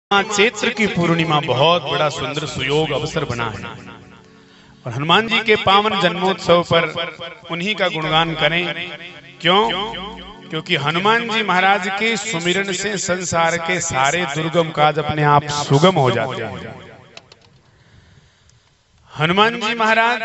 चैत्र की पूर्णिमा बहुत बड़ा सुंदर सुयोग अवसर बना है और हनुमान जी के पावन जन्मोत्सव पर उन्हीं का गुणगान करें। क्यों? क्योंकि हनुमान जी महाराज के सुमिरन से संसार के सारे दुर्गम काज अपने आप सुगम हो जाते हैं। हनुमान जी महाराज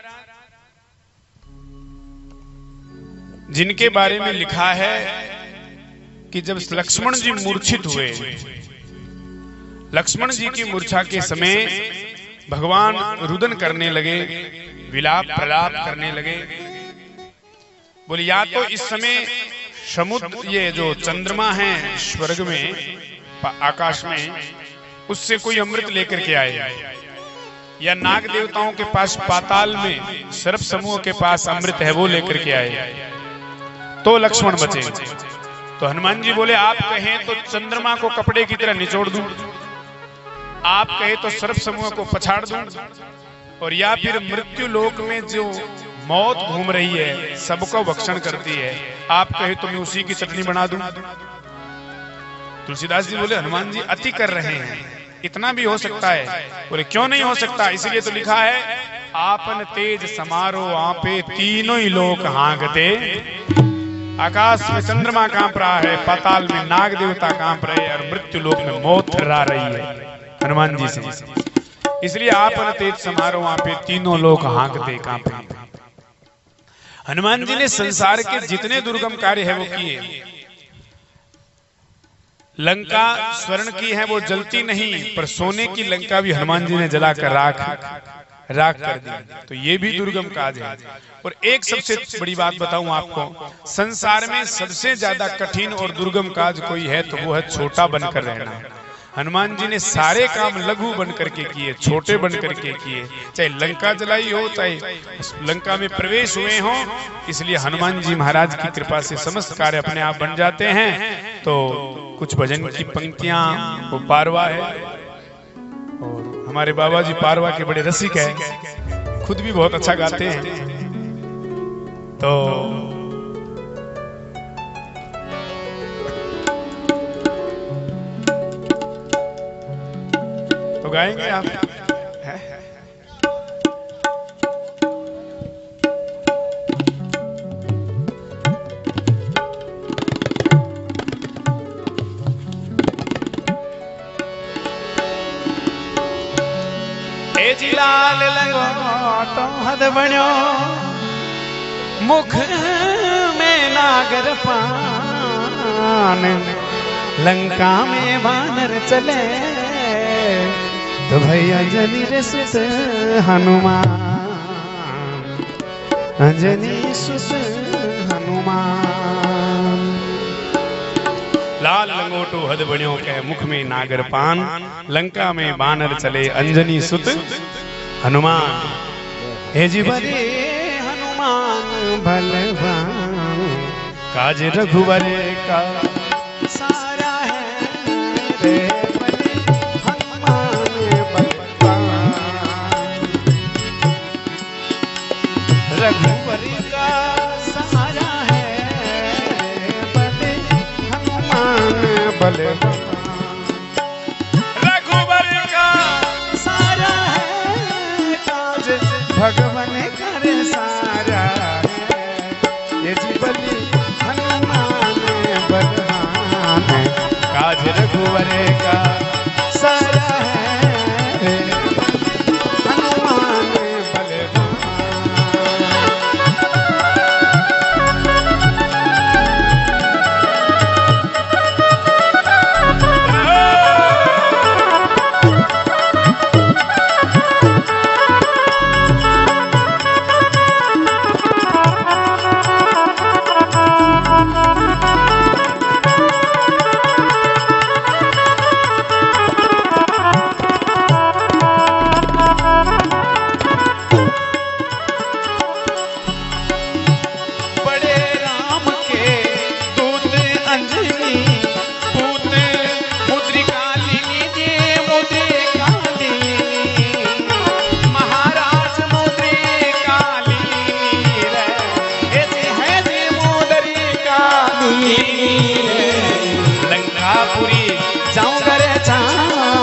जिनके बारे में लिखा है कि जब लक्ष्मण जी मूर्छित हुए, लक्ष्मण जी की मूर्छा के समय भगवान रुदन करने लगे, विलाप प्रलाप करने लगे। बोले या तो इस समय समुद्र, ये जो चंद्रमा है स्वर्ग में आकाश में, उससे कोई अमृत लेकर के आए, या नाग देवताओं के पास पाताल में सर्प समूह के पास अमृत है वो लेकर के आए, तो लक्ष्मण बचे। तो हनुमान जी बोले आप कहें तो चंद्रमा को कपड़े की तरह निचोड़ दूं, आप कहे तो सर्प समूह को पछाड़ दूं, और या फिर मृत्यु लोक में जो मौत घूम रही है सबको भक्षण करती है, आप कहे तो मैं उसी की चटनी बना दूं। तुलसीदास जी बोले हनुमान जी अति कर रहे हैं, इतना भी हो सकता है। बोले क्यों नहीं हो सकता? इसलिए तो लिखा है आपन तेज समारो आपे तीनों ही लोक हाँकते। आकाश में चंद्रमा कांप रहा है, पाताल में नाग देवता कांप रहे हैं और मृत्यु लोक में मौत थर्रा रही है हनुमान जी से। इसलिए आपन तेज समारो वहां पे तीनों लोग हाँकते कांपते। हनुमान जी ने संसार के जितने दुर्गम कार्य है वो किए। लंका स्वर्ण की है वो जलती नहीं, पर सोने की लंका भी हनुमान जी ने जलाकर राख कर दी। तो ये भी दुर्गम काज है। और एक सबसे बड़ी बात बताऊं आपको, संसार में सबसे ज्यादा कठिन और दुर्गम काज कोई है तो वो है छोटा बनकर रहना। हनुमान जी ने सारे काम लघु बन करके किए, छोटे बन करके किए। चाहे लंका जलाई हो, चाहे लंका में प्रवेश हुए हो, इसलिए हनुमान जी महाराज की कृपा से समस्त कार्य अपने आप बन जाते हैं। तो कुछ भजन की पंक्तियां, वो पारवा है, और हमारे बाबा जी पारवा के बड़े रसिक है, खुद भी बहुत अच्छा गाते हैं। तो गाएंगे आप? ए जी लाल लंगोटो हद बण्यो, मुख में नागर पान, लंका में बानर चले तो भैया अंजनी रे सुत हनुमान, अंजनी सुत हनुमान। लाल लंगोटो हद बण्यो कह मुख में नागर पान, लंका में बानर चले अंजनी सुत हनुमान। हे जी बरे हनुमान बलवान, काज रघुवर का सारा है रे बले हनुमान बलवान। रघुवर का सहारा है बले हनुमान बलवान। रघुवर का सारा है काज भगवान करे सारा है, ये जी बलि हनुमान बलवान।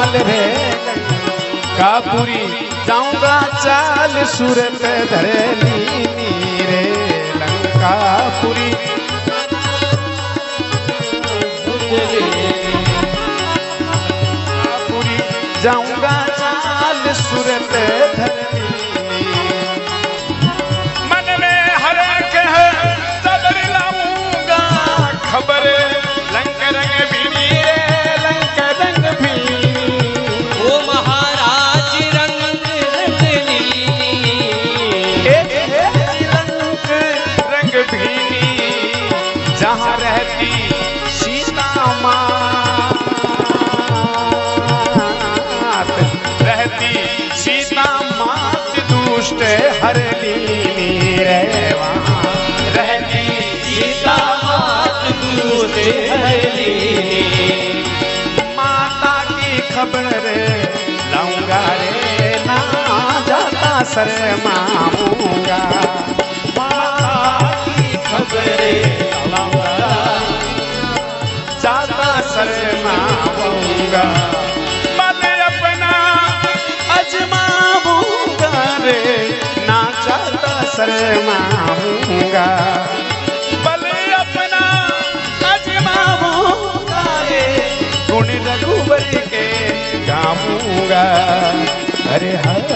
चाल रे लंकापुरी जाऊंगा चाल सूरत धरनी रे लंकापुरी जाऊंगा चाल सूरत धरनी मन में हर कह सबर लाऊंगा खबर लंक रंग भीनी रे लंक रंग भीनी ओ महाराज रंग रंगली लंक रंग भीनी जहाँ रहती सीता माँ रहती सीता मात दुष्ट हर लीनी रे वहाँ रहती सीता मात दुष्ट हर लीनी माता की खबर लाऊंगा रे ना जाता शर्माऊंगा माता की खबर लाऊंगा जाता शर्माऊंगा अजमाऊंगा रे ना चाहता शर्माऊंगा बल अपना अजमाऊंगा रे गुण रघुवर के गाऊंगा अरे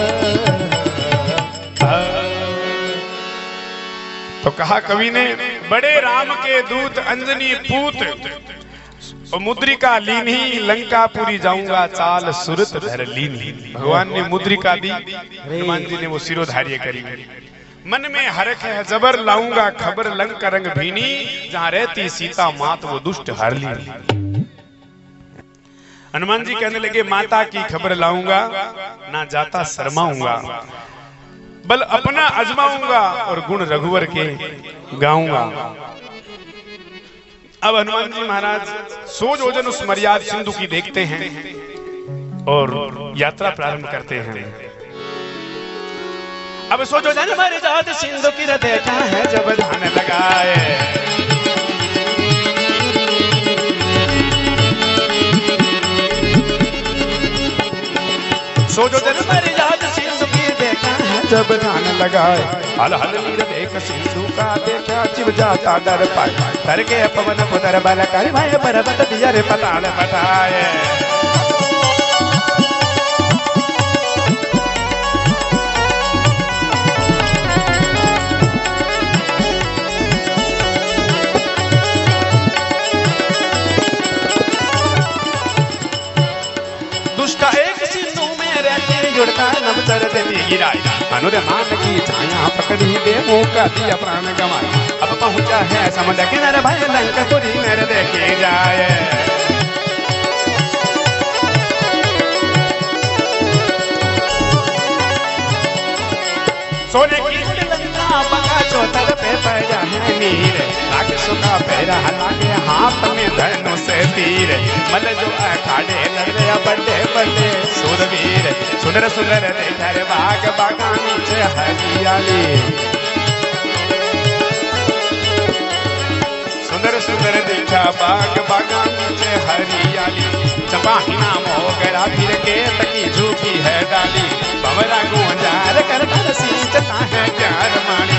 तो कहा कवि ने बड़े राम के दूत अंजनी पूत और मुद्रिका लीनी लंकापुरी जाऊंगा चाल सुरत धर लीनी। भगवान ने मुद्रिका दी, हनुमान जी ने वो सिरोधार्य करी। मन में हरख है जबर लाऊंगा खबर लंक रंग भीनी जहां रहती सीता मात वो दुष्ट हर ली। हनुमान जी कहने लगे माता की खबर लाऊंगा ना जाता शर्माऊंगा बल अपना अजमाऊंगा और गुण रघुवर के गाऊंगा। अब हनुमान जी महाराज 100 योजन उस मर्याद सिंधु की देखते हैं और यात्रा प्रारंभ करते हैं। अब 100 योजन मर्याद सिंधु की देखा है जब धान लगाए मर्याद सिंधु की देखा है जब धान लगाए हल हल नीर देख सिंधु का देखा चिव जाता डर पाए तर के पवन पुदर बल कर भाई पर्वत दियर पताल पटाए दुष्टा एक सिंधु में रहते जुड़ता नव चर देती गिराई अनुर मान की छाया पकड़ी दे मुंह का दिया प्राण गवाई अब पहुंचा है समुद्र किनारे भाई लंकापुरी मेरे देखे जाए सोने की लंका पका चौतर पे पैरा है नीर राक्षसों का पैरा लागे हाथ में धनुष से तीर मल जो अखाड़े लगे बड़े बड़े सूरवीर सुंदर सुंदर देखर बाग बागानी से हरियाली सुंदर सुंदर देखा बाग बागानी से हरियाली चपाहिना मोगरा फिर के तकी झूठी है डाली भंवरा गुंजार करता सींचता है प्यार मानी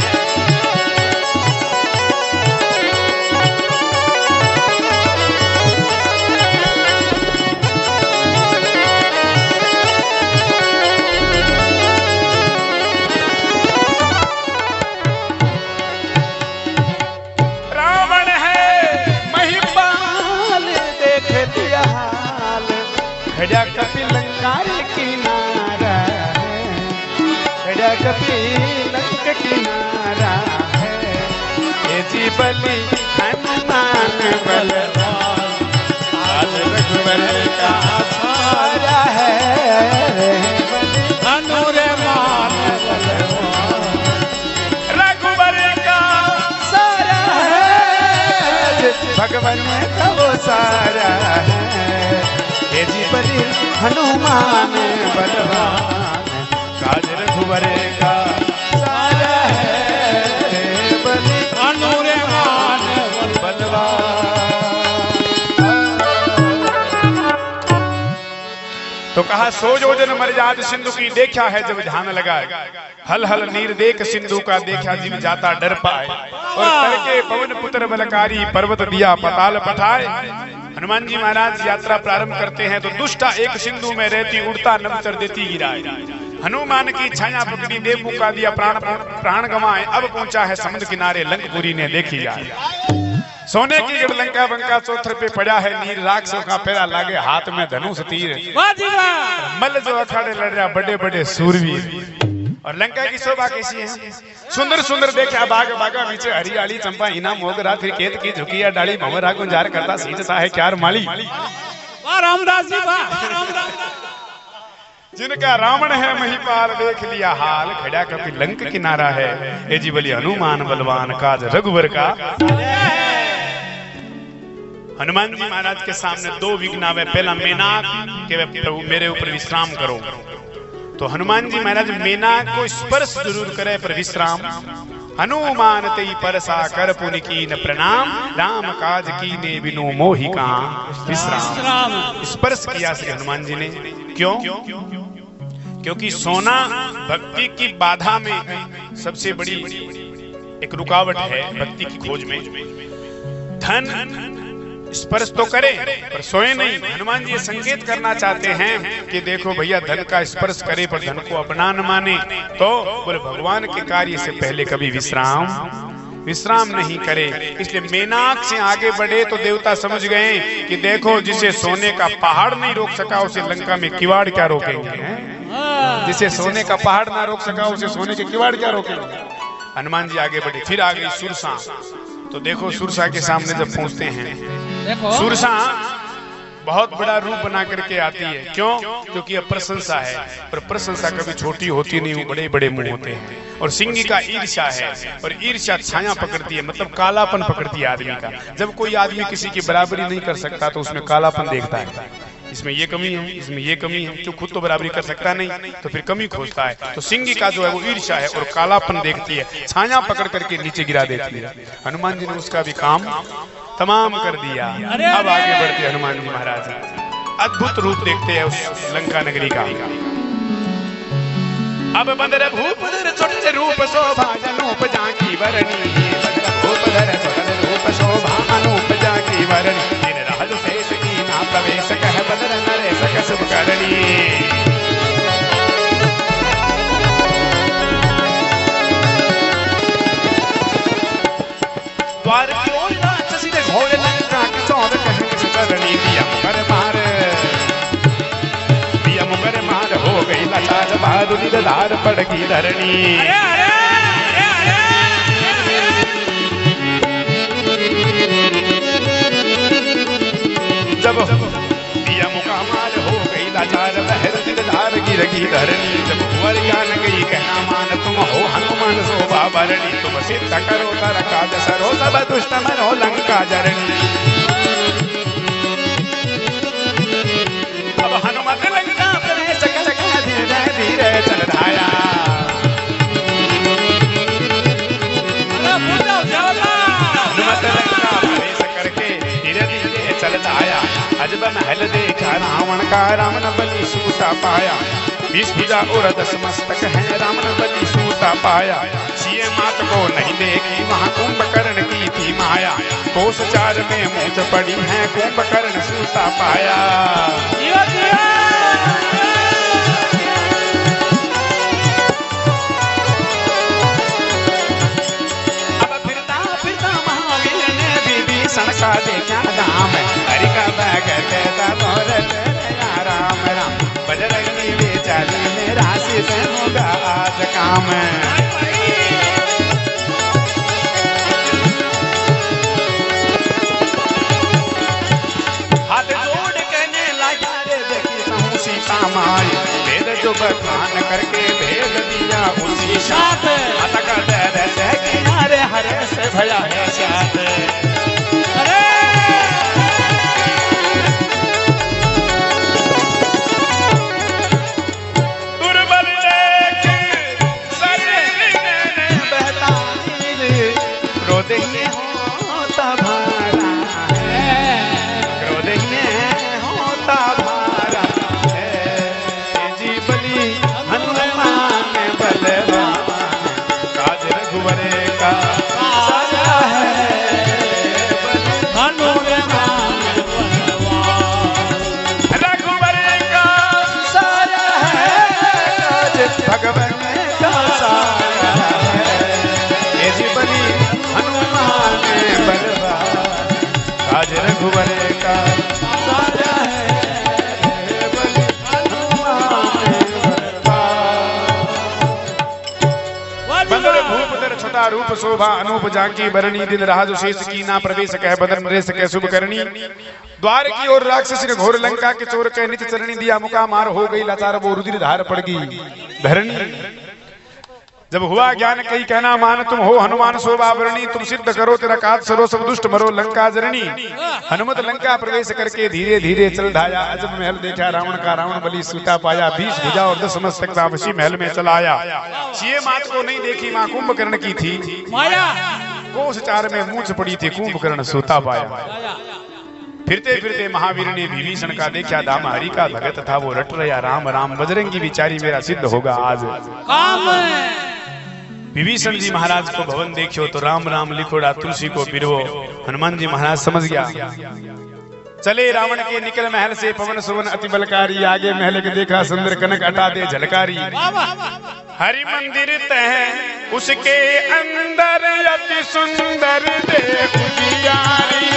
रावण है महिपाल देख दिया हाल खड़ा कपिल लंकार किनारा है खड़ा कपिल लंक किनारा है ये जी बलि हनुमान बलवान आज रघुवर का सारा है हनुमान बलवान रघुवर का सारा है भगवान का वो सारा है ये जी बलि हनुमान बलवान काज रघुवर का सारा है बलि हनुमान बलवान। तो कहा सो योजन मर्याद सिंधु की देखा है जब ध्यान लगाए, हल हल नीर देख सिंधु का देखा जीव जाता डर पाए, और करके पवन पुत्र बलकारी पर्वत दिया पताल पठाए। हनुमान जी महाराज यात्रा प्रारंभ करते हैं तो दुष्टा एक सिंधु में रहती उड़ता नवचर देती गिराए। हनुमान की छाया पकड़ी देव मुका दिया प्राण गंवाए, अब पहुंचा है समुद्र किनारे लंकपुरी ने देखी जाए। सोने की गढ़ लंका बंका चौथर पे पड़ा है नीर, राक्षसों का पैरा लागे हाथ में धनुष तीर। मल्ल जो अखाड़े लड़ रहा बड़े बड़े सूरवीर, और लंका की शोभा कैसी है, सुंदर सुंदर देखा बाग बागा पीछे हरियाली चंपा इना मोगरा फिर केत की झुकिया डाली भंवरा गुंजार करता सींचता है क्यार माली। रामदास जी वाह, जिनका रावण है महिपाल देख लिया हाल, खड़ा कपि लंक किनारा है ए जी बलि हनुमान बलवान काज रघुवर का। हनुमान जी महाराज के सामने दो विघ्न आवे, पहला मेनाक के प्रभु मेरे ऊपर विश्राम करो, तो हनुमान जी महाराज मेनाक को स्पर्श जरूर करे पर विश्राम। हनुमान तेई परसा कर पुनि कीन प्रणाम, राम काज कीने बिनु मोहि का विश्राम। स्पर्श किया श्री हनुमान जी ने, क्यों? क्योंकि सोना भक्ति की बाधा में सबसे बड़ी एक रुकावट है भक्ति की खोज में। धन स्पर्श तो करे पर सोए नहीं। हनुमान जी ये संकेत करना चाहते हैं कि देखो भैया धन का स्पर्श करे पर धन को अपना न माने, तो बोले भगवान के कार्य से पहले कभी विश्राम नहीं करे। इसलिए मेनाक से आगे बढ़े तो देवता समझ गए कि देखो जिसे सोने का पहाड़ नहीं रोक सका उसे लंका में किवाड़ क्या रोकेंगे। जिसे सोने का पहाड़ ना रोक सका उसे सोने के किवाड़ क्या रोकेंगे। हनुमान जी आगे बढ़े, फिर आ गई सुरसा। तो देखो सुरसा के सामने जब पहुंचते हैं, सुरसा बहुत बड़ा रूप बना करके आती है। क्यों? क्योंकि अब प्रशंसा है, पर प्रशंसा कभी छोटी होती नहीं, वो बड़े बड़े मुंह होते हैं। और सिंह का ईर्ष्या है, और ईर्ष्या छाया पकड़ती है, मतलब कालापन पकड़ती है आदमी का। जब कोई आदमी किसी की बराबरी नहीं कर सकता तो उसमें कालापन देखता है, इसमें ये कमी है, इसमें ये कमी है। जो खुद तो बराबरी कर सकता नहीं तो फिर कमी खोजता है। तो सिंह का जो है वो ईर्ष्या है और कालापन देखती है, छाया पकड़ करके नीचे गिरा देती है। हनुमान जी ने उसका भी काम तमाम कर दिया। अब आगे बढ़ते हनुमान जी महाराज अद्भुत रूप देखते हैं उस लंका नगरी का। अब बंदर भूप छोटे रूप शोभा अनूप जाकी वरणी, भूप छोटे रूप शोभा अनूप जाकी वरणी, दिन राज शेष की ना प्रवेश कह बदर नरेश कसब करणी। द्वार की ओर राक्षसी ने घोड़े लंका की चौड़ कह किस करनी दिया मुकर मार हो गई लाचार बहादुरी धार पड़ गई धरणी। जब दिया मुका मार हो गई लाचार बहर धार गिरगी धरणी। जब कुंवर ज्ञान गई कहना मान तुम हो हनुमान शोभा भरणी, तुम सिद्ध करो तर काज सरो सब दुष्ट मनो लंका जरणी। अब हनुमत लंका प्रवेश कर धीरे धीरे चल धाया। हनुमत लंका प्रवेश करके धीरे धीरे चल धाया। अजब महल देखा रावण का, रावण बलि सूता पाया। 20 भुजा और 10 मस्तक है, रावण बलि सूता पाया। छिए मात को नहीं देखी वहाँ कुंभकर्ण की थी माया। कोस 4 में मूंछ पड़ी है, कुंभकर्ण सूता पाया। अब फिरता फिरता महावीर ने विभीषण का देखा दाम, हरि का बैग कहता मोर राम राम, बजरंगी बेचारी मेरा सिर होगा आज काम। हाथ जोड़ कहने लगा रे देखी सहू सीता माई, भेद जो बखान करके भेज दिया उसी साथ। अतक दर से किनारे हरे से भया है साथ। क्रोध में होता भारा है, क्रोध में होता भारा है। रघुवर का राजा है बलि हनुमान बंदर भूप दर छटा रूप शोभा अनूप जाकी बरणी दिन राज शेष की ना प्रवेश कह बदन रेस कह शुभ करनी द्वार की ओर राक्षस ने घोर लंका के चोर कह नित चरणी दिया मुका मार हो गई लाचार वो रुधिर धार पड़ गई धरणी जब हुआ ज्ञान कही कहना मान तुम हो हनुमान शोभा बरणी तुम सिद्ध करो तेरा काज सरो सब दुष्ट मरो लंका जरणी हनुमत लंका प्रवेश करके धीरे धीरे चल ढाया अजब महल देखा रावण का रावण बलि सूता पाया 20 भुजा और 10 मस्तक तापसी महल में चला आया ये मात को नहीं देखी मां कुंभकर्ण की थी माया कोस चार में मूंछ पड़ी थी कुंभकर्ण सूता पाया फिरते फिरते महावीर ने विभीषण का देखा दाम हरि का भगत था वो रट रहा राम राम बजरंगी बिचारी मेरा सिद्ध होगा आज काम विभीषण जी महाराज को भवन देखियो तो राम राम लिखोड़ा तुलसी को पिरवो हनुमान जी महाराज समझ गया चले रावण के निकल महल से पवन सुवन अति बलकारी आगे महल के देखा सुंदर कनक हटा दे झलकारी हरि मंदिर तह उसके अंदर अति सुंदर दे उजियारी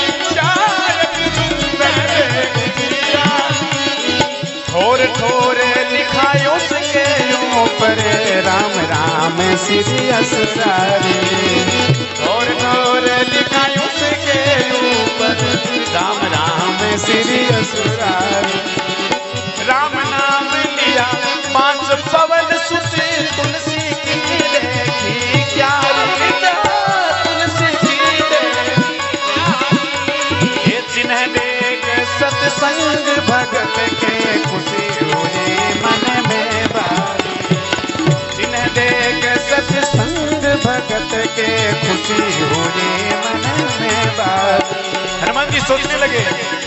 ठोर ठोर लिखाए उसके ऊपर राम राम श्री असुरारी ठोर ठोर लिखाए उसके ऊपर राम राम श्री असुरारी राम नाम लिया 5 पवन सुत तुलसी की देखी क्या तुलसी की देखी ये चिन्ह देख सत्संग भगत के खुशी हुई मन में बारी चिन्ह देख सत्संग भगत के खुशी हुई मन में बारी हनुमान जी सोचने लगे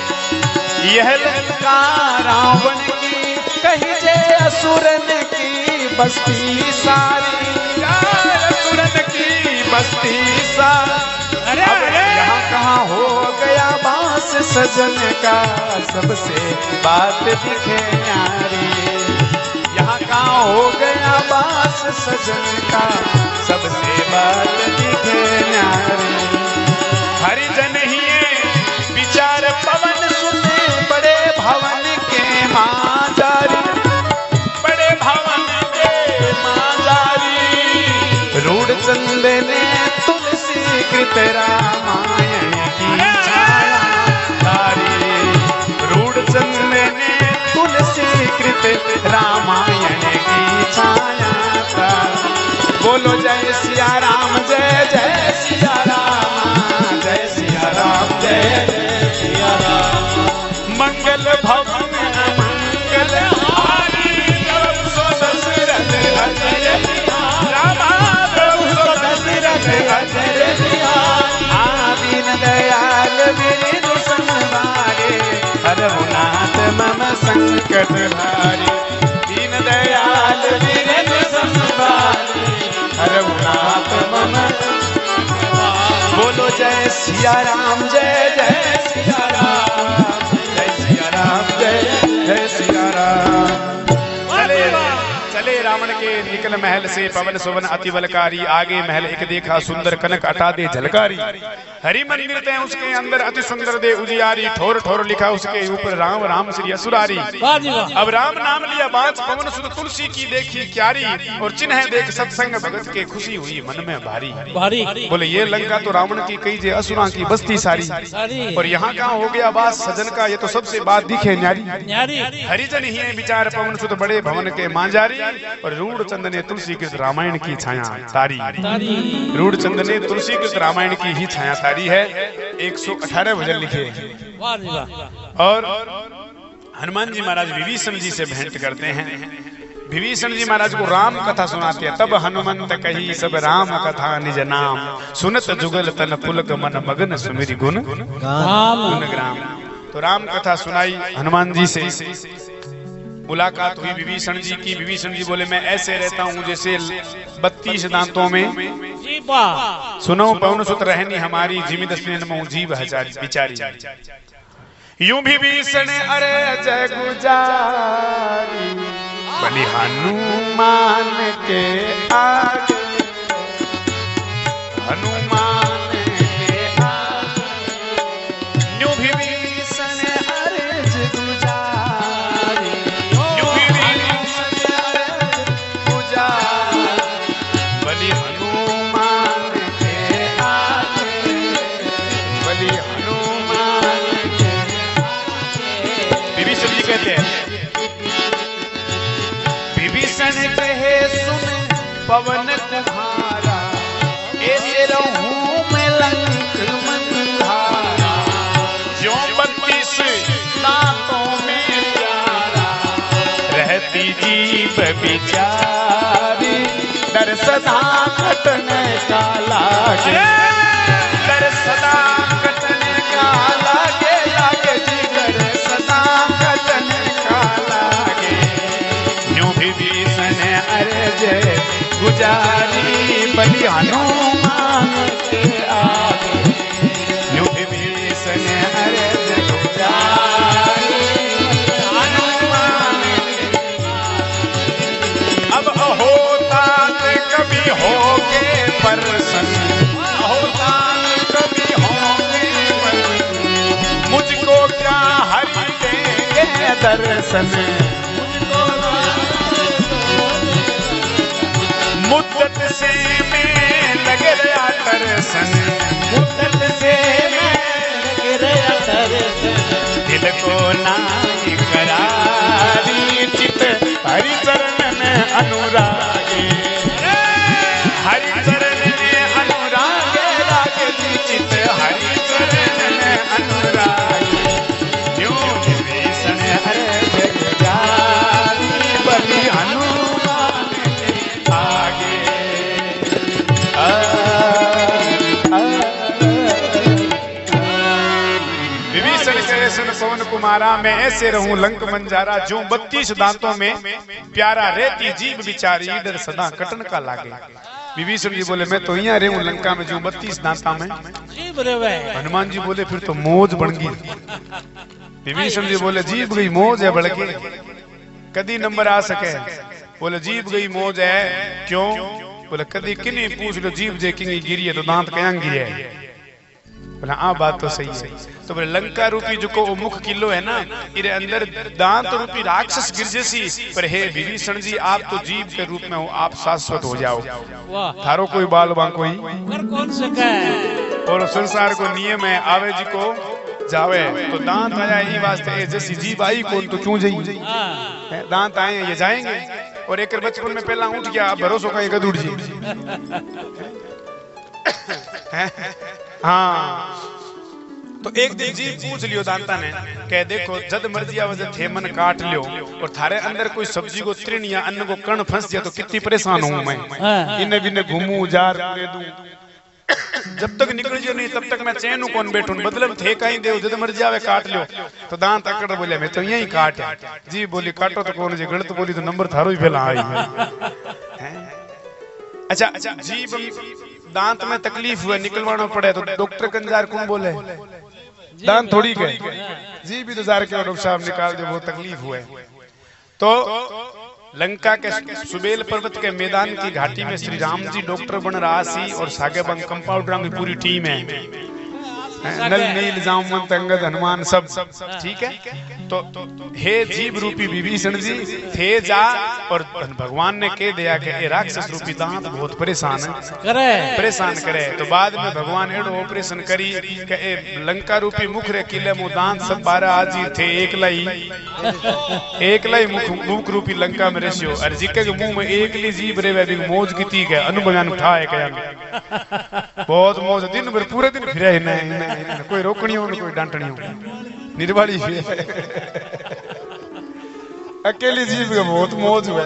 यह लंका रावण की कही जे असुरन की बस्ती सारी असुरन की बस्ती सारी अरे यहाँ कहाँ हो गया बांस सजन का सबसे बात दिखे न्यारी यहाँ कहाँ हो गया बांस सजन का सबसे बात दिखे न्यारी हरिजन ही विचार पवन सुने बड़े भवन के माजारी बड़े भवन के माजारी रूढ़ चंद ने तुलसी कृत रामायण की छाया तारी रूढ़ चंद ने तुलसी कृत रामायण की छाया तारी बोलो जय सिया राम जय जय सिया राम जय सिया राम जय जय सिया राम मंगल भवन मंगल हारी प्रभु सो दशरथ अजय रामा प्रभु सो दशरथ अजय दीन दयाल विनु संवारे हरहुनाथ मम संकट हारे दीन दयाल विनु संवारे हरहुनाथ मम बोलो जय सिया राम जय जय सिया राम जय सिया राम जय जय सिया राम चले रावण के निकल महल से पवन सुवन अति बलकारी आगे महल एक देखा सुंदर कनक हटा दे झलकारी हरि मंदिर तय उसके अंदर अति सुंदर दे उजियारी ठोर ठोर लिखा उसके ऊपर राम राम श्री असुरारी अब राम नाम लिया बांस पवन सुत तुलसी की देखी क्यारी और चिन्ह देख सत्संग भगत के खुशी हुई मन में भारी बोले ये लंका तो रावण की कई जे असुरा की बस्ती सारी और यहाँ कहाँ हो गया बास सजन का ये तो सबसे बात दिखे न्यारी हरिजन ही विचार पवन सुत बड़े भवन के मांजारी और रूढ़ चंद ने तुलसी कृत रामायण की छाया तारी रूढ़ चंद ने तुलसी कृत रामायण की ही छाया तारी है 118 भजन लिखे और हनुमान जी महाराज विभीषण जी से भेंट करते हैं विभीषण जी महाराज को राम कथा सुनाते हैं तब हनुमंत कही सब राम कथा निज नाम सुनत जुगल तन पुलक मन मगन सुमिरि गुण ग्राम तो राम कथा सुनाई हनुमान जी से मुलाकात हुई विभीषण जी की विभीषण जी बोले मैं ऐसे रहता हूँ जैसे 32 दांतों में सुनो पवन सुत रहनी हमारी जिमिद जीव हजारी बिचारी यूं विभीषण अरे जय गुजारी बलि हनुमान के आगे हनुमान के आगे यूं विभीषण पवन कुम्हारा, ऐसे रहूं मैं लंक मंधारा, जो 32 दांतों में प्यारा, रहती जीभ बिचारी, डर सदा कटने का लागे, डर सदा कटने का लागे, लागे जी डर सदा कटने का लागे। यूं विभीषण अर्ज गुजारी, बलि हनुमान के आगे, यूं विभीषण अर्ज गुजारी, हनुमान के आगे। अब होतात कभी होगे प्रसन्न, होतात कभी होगे प्रसन्न, मुझको क्या हरि देंगे दर्शन, मुद्दत से मैं लग रहा दर्शन, मुद्दत से मैं लग रहा दर्शन, दिल को नाई करारी, चित हरि चरण में अनुरागे, हरि चरण में अनुरागे, रागे चित हरि चरण में अनुरागे। यूं विभीषण अर्ज गुजारी, बलि हनुमान के आगे। विभीषण कहे सुन पवन कुमारा, मैं ऐसे रहूं लंक मंजारा, जो 32 दांतों में प्यारा, रहती जीभ बिचारी, डर सदा कटन का लागे। विभीषण जी बोले मैं तो यहाँ रहूं लंका में, जो 32 दांता में जीभ रेवे। हनुमान जी बोले फिर तो मौज बन गई। विभीषण जी बोले जीभ गई मौज है बड़के, कदी नंबर आ सके। बोले जीभ गई मौज है क्यों? बोले कदी किन्हीं पूछ लो जीभ जे किंगी गिरी है तो दांत कयां गिरे है। बोला आ बात तो सही है। तो बोले लंका रूपी जो को मुख किलो है ना, इरे अंदर दांत रूपी राक्षस गिर जैसी, पर हे विभीषण जी आप तो जीव के रूप में हो, आप शाश्वत हो जाओ। वाह, थारो कोई बाल बां कोई कर कौन सके। और संसार को नियम है आवे जी को जावे, तो दांत आया ई वास्ते ए जैसी जीव आई कौन तो क्यों जाई। हाँ, दांत आए ये जाएंगे। और एक बचपन में पहला उठ गया, भरोसा का एक उठ जी। हाँ, तो एक दिन जी पूछ लियो दांता ने, कह देखो जद मर्जी आवे थे मन काट लियो, और थारे अंदर कोई सब्जी को तृण या अन्न को कण फंस जाए तो कितनी परेशान हूं मैं। इन्हें बिन्ने घूमू जार पूरे दूं, जब तक निकल जो नहीं तब तक मैं चैन कौन बैठूं। बदलम थे कहीं देव जद मर्जी आवे काट लियो। तो दांत अकड़ बोले मैं तो यही काट जी। बोली काटो तो कौन जी, गलत बोली तो नंबर थारो ही फैला आई। अच्छा जीभ दांत में तकलीफ हुआ निकलवाना पड़े तो डॉक्टर कंजार कौन बोले? दांत थोड़ी के जी भी तो जार के डॉक्टर साहब निकाल दे, वो तकलीफ हुए। तो लंका के सुबेल पर्वत के मैदान की घाटी में श्री राम जी डॉक्टर बन रहा सी, और सागे बंग कंपाउंडर की पूरी टीम है, नल नील जामवंत अंगद हनुमान सब ठीक है। तो हे जीव रूपी विभीषण जी थे जा, और भगवान ने कह दिया कि ए राक्षस रूपी दांत बहुत परेशान करे। तो बाद में भगवान एडो ऑपरेशन करी कि ए लंका रूपी मुख रे किले मु दांत सब 12 हाजिर थे, एकलाई मुख रूपी लंका में रसियो, और जिके के मुंह में एकली जीभ रेवे भी मौज कीती के अनुभव उठाए के बहुत मौज, दिन भर पूरे दिन फिरे नहीं कोई रोकनी हो कोई डांटनी हो, निर्वाड़ी अकेली जीव का बहुत मौज हुआ।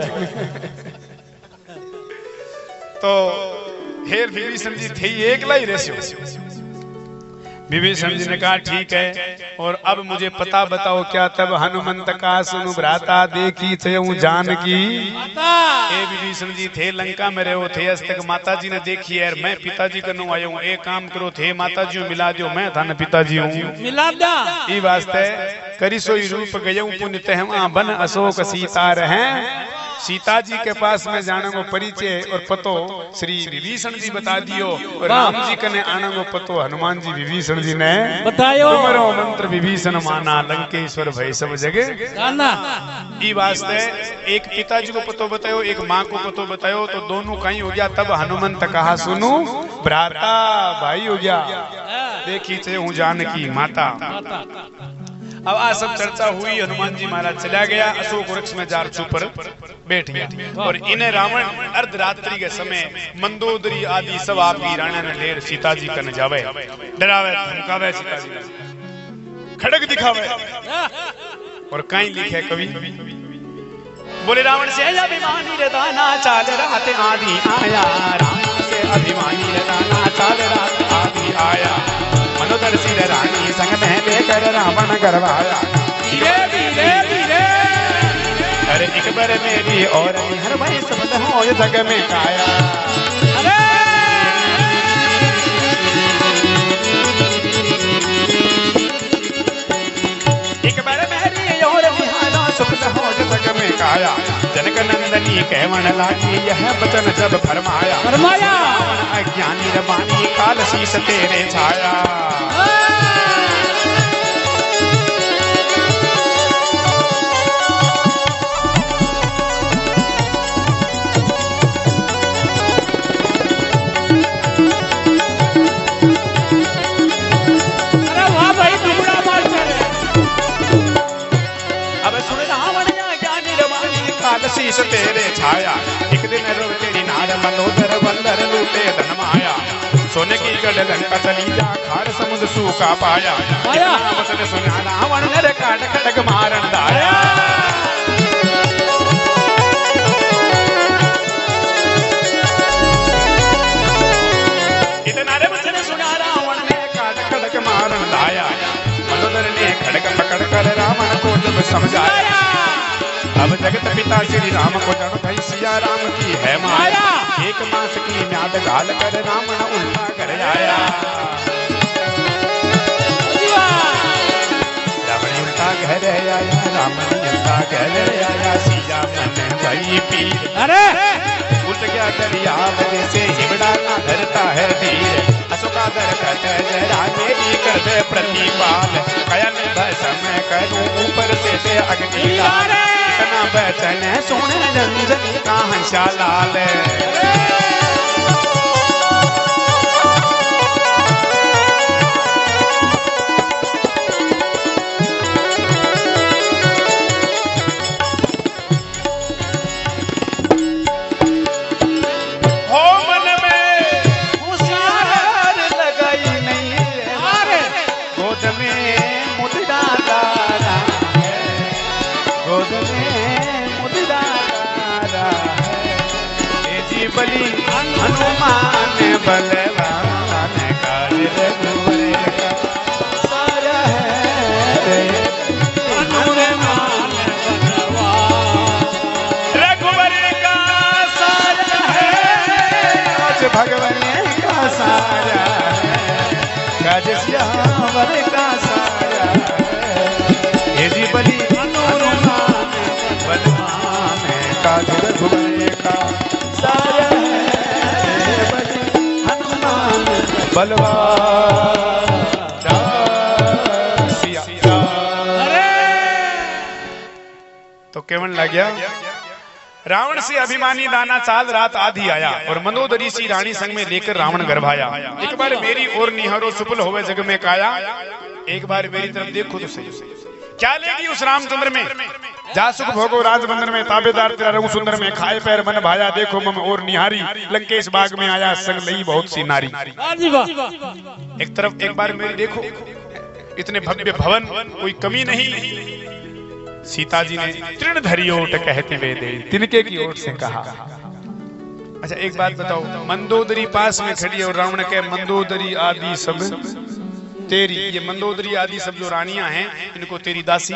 तो हेर विभीषण जी थे एकला ही रहो। विभीषण जी ने कहा ठीक है, और अब मुझे पता बताओ क्या तब हनुमंत का सुनु भ्राता देखी थे जानकी। ए विभीषण जी थे लंका में रहो थे, आज तक माता जी ने देखी है, मैं पिताजी करने आया हूँ। एक काम करो थे माता जी मिला दो, मैं था न पिताजी हूँ मिला दा। ई वास्ते करी सोई रूप गयऊ पुण्य तहवा बन अशोक सीता रहे। सीता जी के पास में जाने को परिचय और पतो श्री विभीषण जी बता दियो, और राम जी कने आने को पतो हनुमान जी विभीषण जी ने बतायो। तुम्हारो मंत्र विभीषण माना, लंकेश्वर भय सब जगह जाना। ई वास्ते एक पिताजी को पतो बतायो, एक माँ को पतो बतायो, तो दोनों कहीं हो गया। तब हनुमंत कहा सुनो भ्राता भाई हो गया, देखी चे हूँ जानकी माता। अब आज सब चर्चा हुई, हनुमान जी महाराज चला गया, अशोक वृक्ष में जार छुपर बैठ गया। और इन्हें रावण अर्धरात्रि के समय मंदोदरी आदि सब आपकी राणा ने ढेर सीता जी कन जावे, डरावे धमकावे, सीता जी खड़क दिखावे। और कहीं लिखे कवि बोले रावण से अभिमानी रे दाना चाल रात आदि आया, रावण से अभिमानी रे दाना चाल रात आदि आया, मनोदर्शी रानी संग में लेकर रावण गरवाया। धीरे धीरे धीरे अरे एक बार मेरी और हर भाई समझ हो जग में काया। अरे एक बार मेरी और बिहारा समझ हो जग में काया। जनक नंदनी कहवन लागी यह वचन जब फरमाया, फरमाया अज्ञानी रबानी काल शीस तेरे छाया। अरे वाह भाई, टुकड़ा मार चले। अब सुन रावण ज्ञानी रबानी काल शीस तेरे छाया। एक दिन रो तेरी नार मनोदर बंदर लूटे धन माया, सोने की गढ़ लंका चली जा खार समुद्र सूखा पाया। वचन सुना रावण नर काट खड़ग मारन दाया। इतना रे वचन सुना रावण ने काट खड़ग मारन दाया। मनोदर ने खड़ग पकड़ कर रावण को जब समझाया। अब जगत पिता श्री राम को जानो भाई सिया राम की है माया। एक मास की म्याद घाल कर रावण उल्टा कर आया। रावण उल्टा घर आया, रावण उल्टा घर आया। सिया मन गई पीर, अरे उठ गया दरिया जैसे हिबड़ा ना धरता है धीर। अशोका दर कर जरा मेरी कर दे प्रतिपाल, कयन समय करूं ऊपर से अग्नि डाल। इतना वचन सुन रंजन का हंसा लाल। बलि हनुमान बलवान काज रघुवर का सारा है। हनुमान बलवान रघुवर का सारा है, आज भगवान का सारा है, काज श्यावर का सारा है। हे जी बलि हनुमान बलवान काज रघुवर का सारा बलवान। तो केवन लग गया रावण से अभिमानी दाना चाल रात आधी आया, और मनोदरी सी रानी संग में लेकर रावण गर्भाया। एक बार मेरी और निहारो सुफल होवे जग में काया। एक बार मेरी तरफ देखो तो सही, क्या लेगी उस रामचंद्र में। जा सुख भोगो राजबंदन में, ताबेदार तेरा रघु सुंदर में। खाए पैर मन भाया देखो मम और निहारी, लंकेश बाग में आया संग लई बहुत सी नारी। एक तरफ एक बार मेरी देखो, इतने भव्य भवन कोई कमी नहीं। सीता जी ने तृण धरी ओट कहते वे दे, तिनके की ओट से कहा। अच्छा एक बात बताओ, मंदोदरी पास में खड़ी और रावण के मंदोदरी आदि सब तेरी, ये मंदोदरी आदि सब जो रानियां हैं इनको तेरी दासी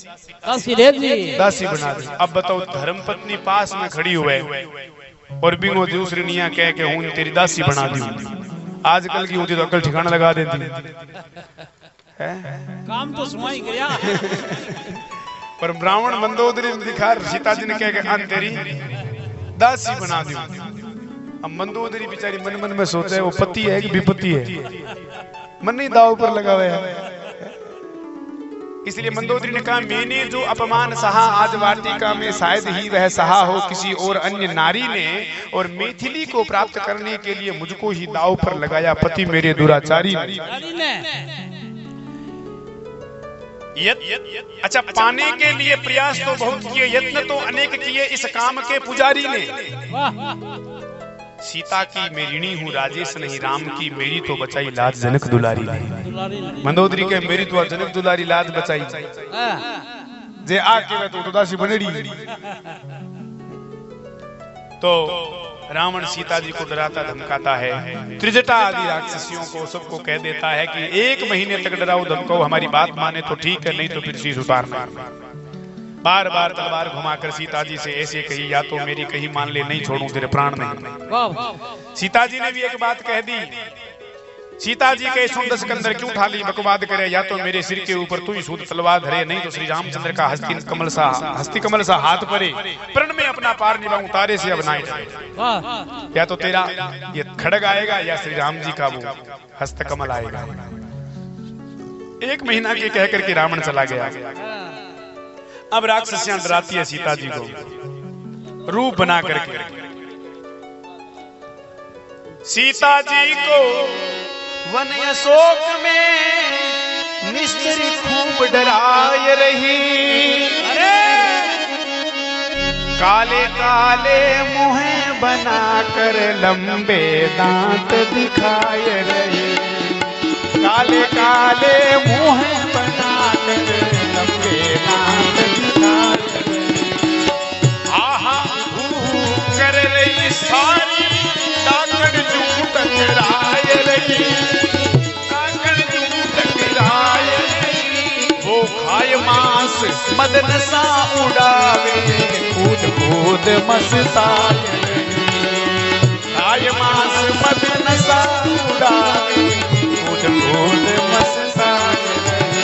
बना दी। अब बताओ धर्म पत्नी पास में खड़ी हुए और बिंगो दूसरी निया कह के हूं तेरी दासी बना दी। आजकल की होती तो अकल ठिकाना लगा देती है। काम तो सुनाई गया। पर ब्राह्मण मंदोदरी दिखा, सीता जी ने कह के तेरी दासी बना दी। अब मंदोदरी बेचारी मन मन में सोचे वो पति है कि विपत्ति है, मन नहीं दाव पर लगा हुआ है। इसलिए मंदोदरी ने कहा मैंने जो अपमान सहा आज वाटिका में, शायद ही वह सहा हो किसी और अन्य नारी ने, और मैथिली को प्राप्त करने के लिए मुझको ही दाव पर लगाया पति मेरे दुराचारी ने। अच्छा, पाने के लिए प्रयास तो बहुत किए, यत्न तो अनेक किए इस काम के पुजारी ने। सीता की मेरिणी हूँ राजेश नहीं, राम की मेरी तो बचाई लाज जनक दुलारी नहीं। मंदोदरी के मेरी तो जनक दुलारी लाज बचाई जे आके तो उदासी बनेड़ी। तो रावण सीता जी को डराता धमकाता है, त्रिजटा आदि राक्षसियों को सबको कह देता है कि 1 महीने तक डराओ धमकाओ, हमारी बात माने तो ठीक है, नहीं तो फिर शीश उतारना। बार बार तलवार घुमाकर सीता जी से ऐसे कही, या तो मेरी कही मान ले, नहीं छोड़ूं तेरे प्राण नहीं। सीता जी ने भी एक बात कह दी, सीता जी के सुंदर सिकंदर क्यों ठाली बकवाद करे, या तो मेरे सिर के ऊपर तू ही सूद तलवार धरे, नहीं तो श्री रामचंद्र का हस्ती कमल सा हाथ परे, प्रण में अपना पार निभाऊं तारे से अब नाई जाए। या तो तेरा ये खड़ग आएगा या श्री राम जी का वो हस्त कमल आएगा। 1 महीना के कह करके रावण चला गया। अब राक्षसियां डराती है सीता जी को रूप बना करके। सीता जी को वन अशोक में निस्त्री खूब डराय रही, काले काले मुँह बनाकर लंबे दांत दिखाय रही, काले काले मुँह बनाकर लंबे दांत दिखाय रही। आहा कर रही सारी डाकण जू टकराय रही, वो खाए मांस मदन सा उड़ावे, कूद कूद मस्ताय रही, खाए मांस मदन सा उड़ावे, कूद कूद मस्ताय रही।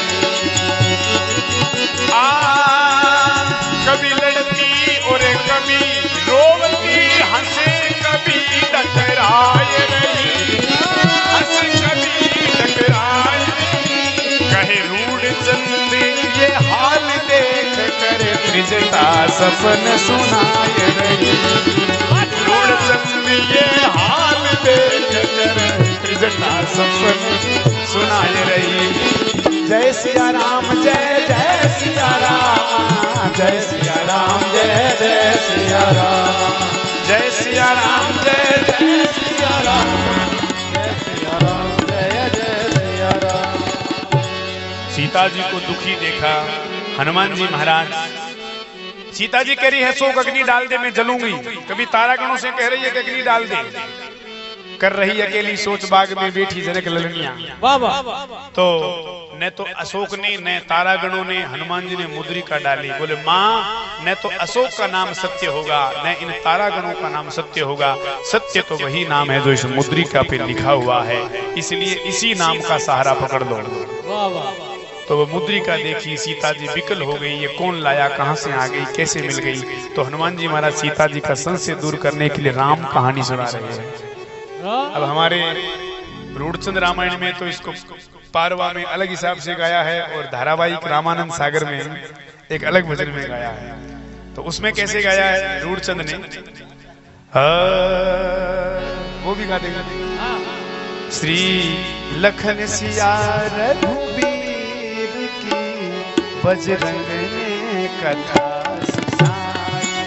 कभी लड़ती और कभी रोवती, हंसे कभी टकराए रही, हंस कभी टकराए। कहे रूढ़ चंद ये हाल देख कर त्रिजटा सपन सुनाए रही, रूढ़ चंद ये हाल देख कर त्रिजटा सपन सुनाए रही। जय सिया राम जय जय सिया राम, जय सिया राम जय जय सिया राम, जय सिया राम जय जय सिया राम, जय सिया राम जय जय सिया राम। सीता जी को दुखी देखा हनुमान जी महाराज। सीता जी कह रही है 100 अग्नि डाल दे मैं जलूंगी, कभी तारागणों से कह रही है कि अग्नि डाल दे, कर रही अकेली सोच बाग में बैठी जनक ललनिया। तो न तो अशोक ने न तारागणों ने हनुमान जी ने मुद्रिका डाली। बोले माँ न तो अशोक का नाम सत्य होगा न इन तारागणों का नाम सत्य होगा, सत्य तो वही नाम है जो इस मुद्रिका पे लिखा हुआ है, इसलिए इसी नाम का सहारा पकड़ लो। तो वो मुद्रिका देखी, सीता जी विकल हो गई, ये कौन लाया, कहाँ से आ गई, कैसे मिल गई। तो हनुमान जी महाराज सीता जी का संशय दूर करने के लिए राम कहानी सुना रहे हैं। अब हमारे रूढ़चंद रामायण में तो इसको पारवा में अलग हिसाब से गाया है और धारावाहिक रामानंद सागर में एक अलग भजन में गाया है। तो उसमें कैसे गाया है रूढ़चंद ने, वो भी गा देगा। श्री लखन सिया रघुबीर की बजरंग ने कथा सुनाई,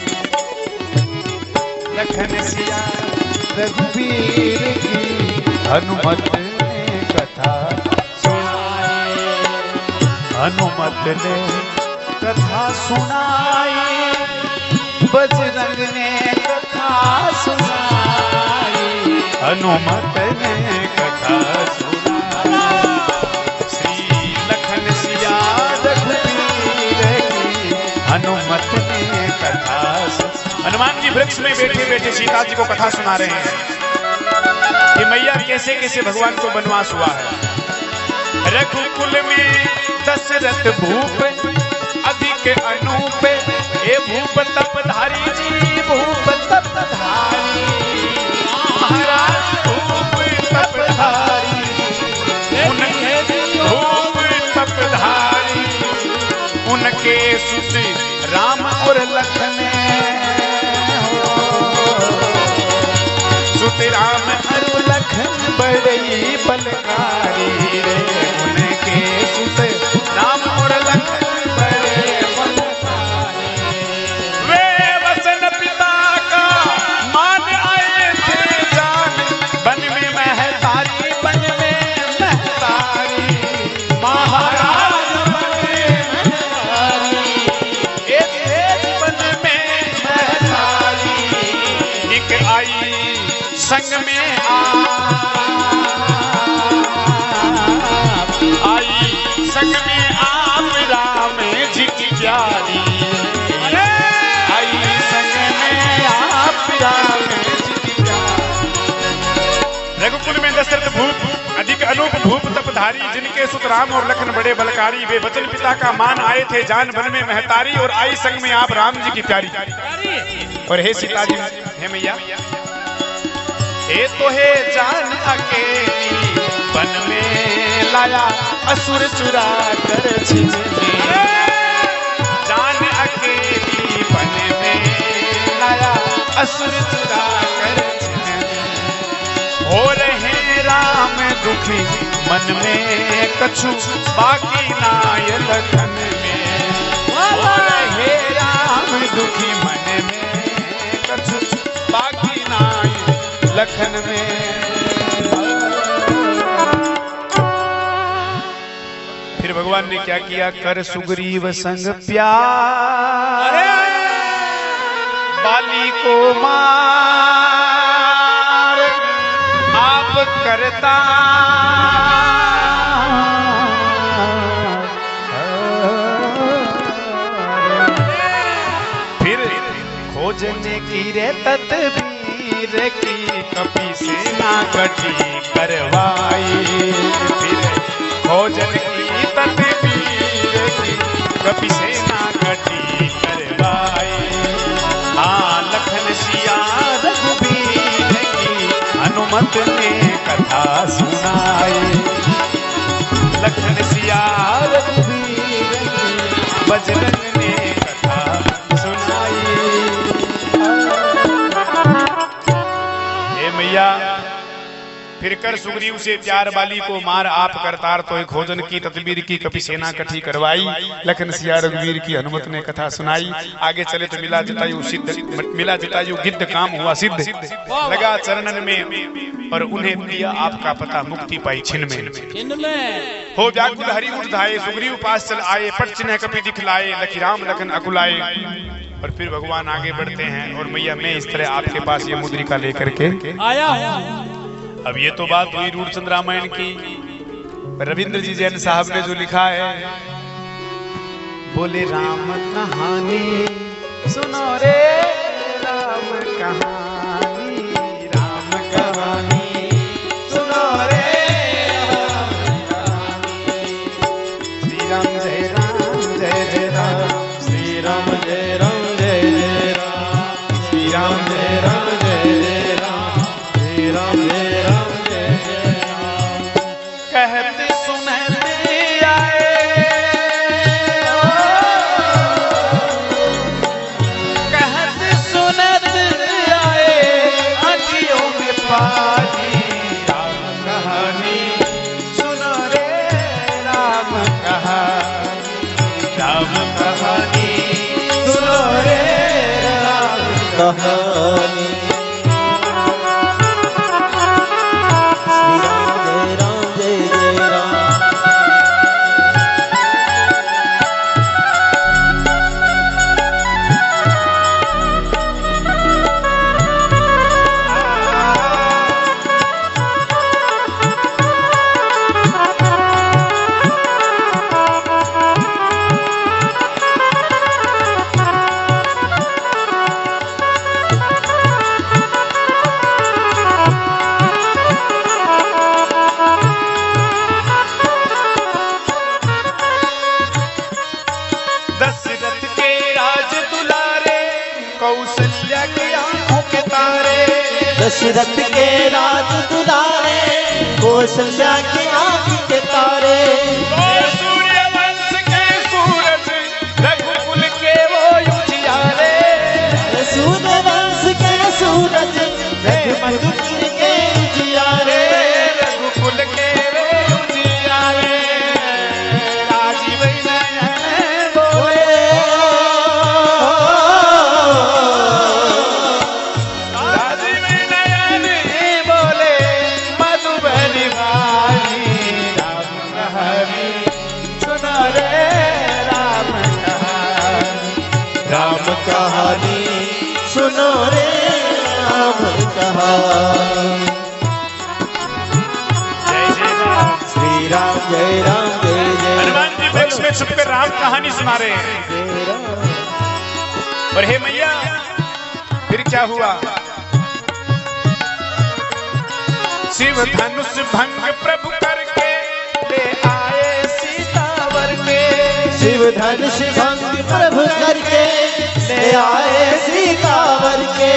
लखन सिया रघुबीर की हनुमत ने कथा सुनाई, हनुमत ने कथा सुनाई, बजरंग ने कथा सुनाई, हनुमत ने कथा सुनाई। श्री लखन सिया रघुबीर की हनुमत ने कथा सुनाई। हनुमान जी वृक्ष में बैठे बैठे सीता जी को कथा सुना रहे हैं कि मैया कैसे कैसे भगवान को वनवास हुआ है। रघुकुल में दशरथ भूप अधिक अनूप, हे भूप तपधारी जी भूप तपधारी, महाराज भूप तपधारी, उनके भूप तपधारी, उनके सुत राम और लखन सुत राम और लखन बड़ई बलकारी रे, उनके सुत राम और लखन बड़े बलशाली। वे वचन पिता का मान आए थे जान, बन में महतारी, बन में महतारी, महाराज बन में महतारी, एक बन में महतारी। एक आई संग में आई संग में आप राम जी की प्यारी, आई संग में आप राम जी की प्यारी। रघुकुल में दशरथ भूप अधिक अनूप भूप तपधारी, जिनके सुत राम और लखन बड़े बलकारी। वे वचन पिता का मान आए थे जान, बन में महतारी, और आई संग में आप राम जी की प्यारी। और हे सीता जी, हे मैया, हे तो हे जान अकेली, बन में लाया असुर चुरा कर छिन में। जान अकेली बन में लाया असुर चुरा कर छिन में। हो रहे राम दुखी मन में कछु, बाकी नाय लखन में। हो रहे राम दुखी मन में कछु, बाकी नाय लखन में। फिर भगवान ने क्या किया? कर सुग्रीव संग प्यार, बाली को मार आप करता। फिर खोजने की रे तदबीर की, कपि सेना गठी करवाई। फिर खोजन की तदबीर की, कपि सेना गठी करवाई। हाँ लखन सिया रघुबीर की, हनुमत ने कथा सुनाई। लखन सिया रघुबीर की, बजरंग ने कथा सुनाई। हे मैया, फिर कर सुग्रीव से प्यार बाली को मार आप करतार, तो खोजन की तदबीर की, कपि सेना कठी करवाई। लखन सिया रघुवीर की, हनुमत ने कथा सुनाई। आगे चले तो मिला जटायु सिद्ध, मिला जटायु गिद्ध, काम हुआ सिद्ध। लगा चरणन में और उन्हें दिया आपका पता, मुक्ति पाई छिन में। हो व्याकुल हरि उठ धाये, सुग्रीव पास चल आए, पट चिन्ह कपि दिखलाए। लखी राम लखन अकुलाए। और फिर भगवान आगे बढ़ते हैं, और मैया मैं इस तरह आपके पास ये मुद्रिका लेकर के आया हूं। अब ये तो बात हुई रूपचंद रामायण की। रविंद्र जी जैन साहब ने जो लिखा है, बोले राम कहानी सुनो रे, राम कहानी, राम कहानी सुनो रे, राम कहानी। श्री राम जय राम जय जय राम, श्री राम जय राम जय जय राम, श्री राम जय राम जय जय राम, श्री राम जय राम जय जय राम। कहते सुनते आए, कहते सुनते आए, अखियों में पानी। राम कहानी सुनो रे, राम कहानी, राम कहानी सुनो रे, राम कहानी। दशरथ के राज दुलारे, कौशल्या की आँख के तारे। सूर्य वंश के सूरज, रघुकुल के वो उजियारे। सूर्य वंश के सूरज, रघुकुल के उजियारे, रघुकुल के वो उजियारे। राजीव नयन सुनो रे राम कहानी। श्री राम जय राम जय जय। हनुमान जी वृक्ष में छुपकर राम कहानी सुना रहे हैं। और हे मैया फिर क्या हुआ? शिव धनुष भंग प्रभु करके ले आए सीतावर के। शिव धनुष भंग प्रभु करके ले आए सीतावर के।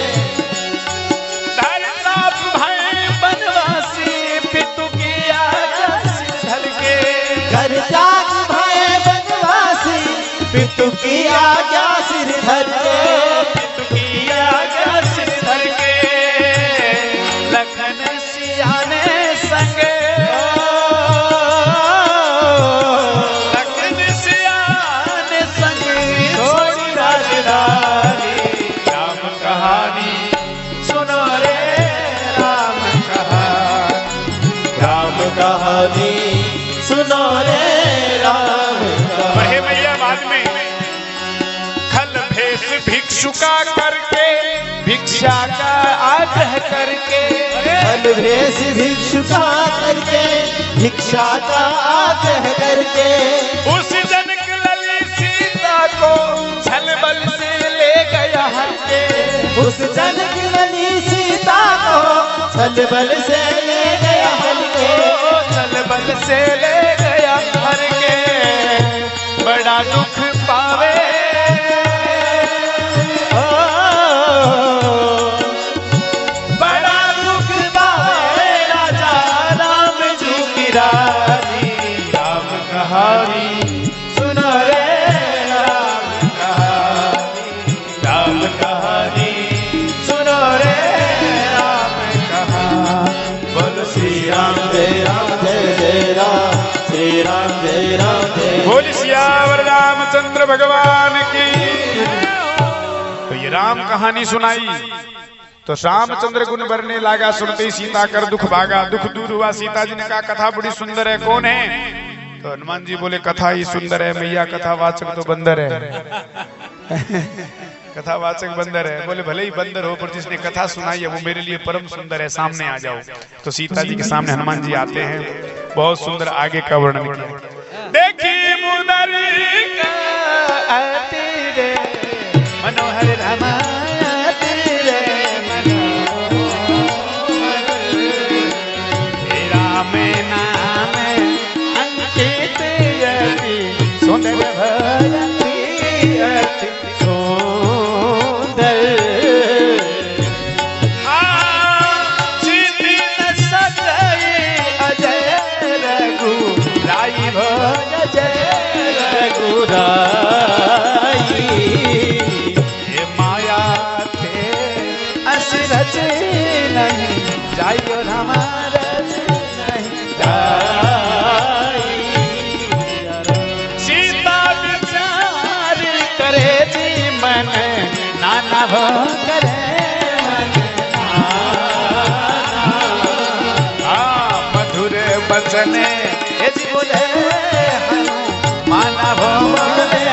धरताप भय बनवासी पितु की आज्ञा सिर धर के। घर जाग भय बनवासी पितु की आज्ञा सिर धर के। पितु की आज्ञा सिर धर के। लखन सियाने संग लखन सियाने संग छोड़ी राजधानी। राम कहानी सुनो रे राम कहानी। राम कहानी सुनो रे राम और हे मैया बाद में खल भेष भिक्षु का करके भिक्षा का आग्रह करके। फल भेष भिक्षु का करके भिक्षा का आग्रह करके। उस जनक लली सीता को छल बल से ले गया हर के। उस जनक लली सीता को छल बल से ले गया हर के। छल बल से ले गया हर के। बड़ा दुख पावे बड़ा दुख पावे राजा राम जी की रानी। राम कहानी सुनो रे राम कहानी। राम कहानी सुनो रे राम कहानी। बोल श्री राम जय राम जय जय राम। श्री राम जय राम जय। बोल सियावर रामचंद्र भगवान की। तो ये राम कहानी सुनाई तो रामचंद्र गुण भरने लगा। सुनते ही सीता कर दुख भागा। दुख दूर हुआ। सीता जी ने कहा कथा बड़ी सुंदर है, कौन है? तो हनुमान जी बोले कथा ही सुंदर है मैया, कथावाचक तो बंदर है। कथावाचक बंदर है। बोले भले ही बंदर हो पर जिसने कथा सुनाई है वो मेरे लिए परम सुंदर है, सामने आ जाओ। तो सीता जी के सामने हनुमान जी आते हैं। बहुत सुंदर आगे का वर्णन किया। देखी मुदरी का अति मनोहर रामा सुंदर भरती अति सुंदर। सीधी न सकई अजय रघु राई भोज जय रघु राई। ये माया थे असरज नहीं जाइयो हमारज नहीं जाई। सीता विचार करे जी मन नाना भो करे मधुर बचन बोले माना भो बोले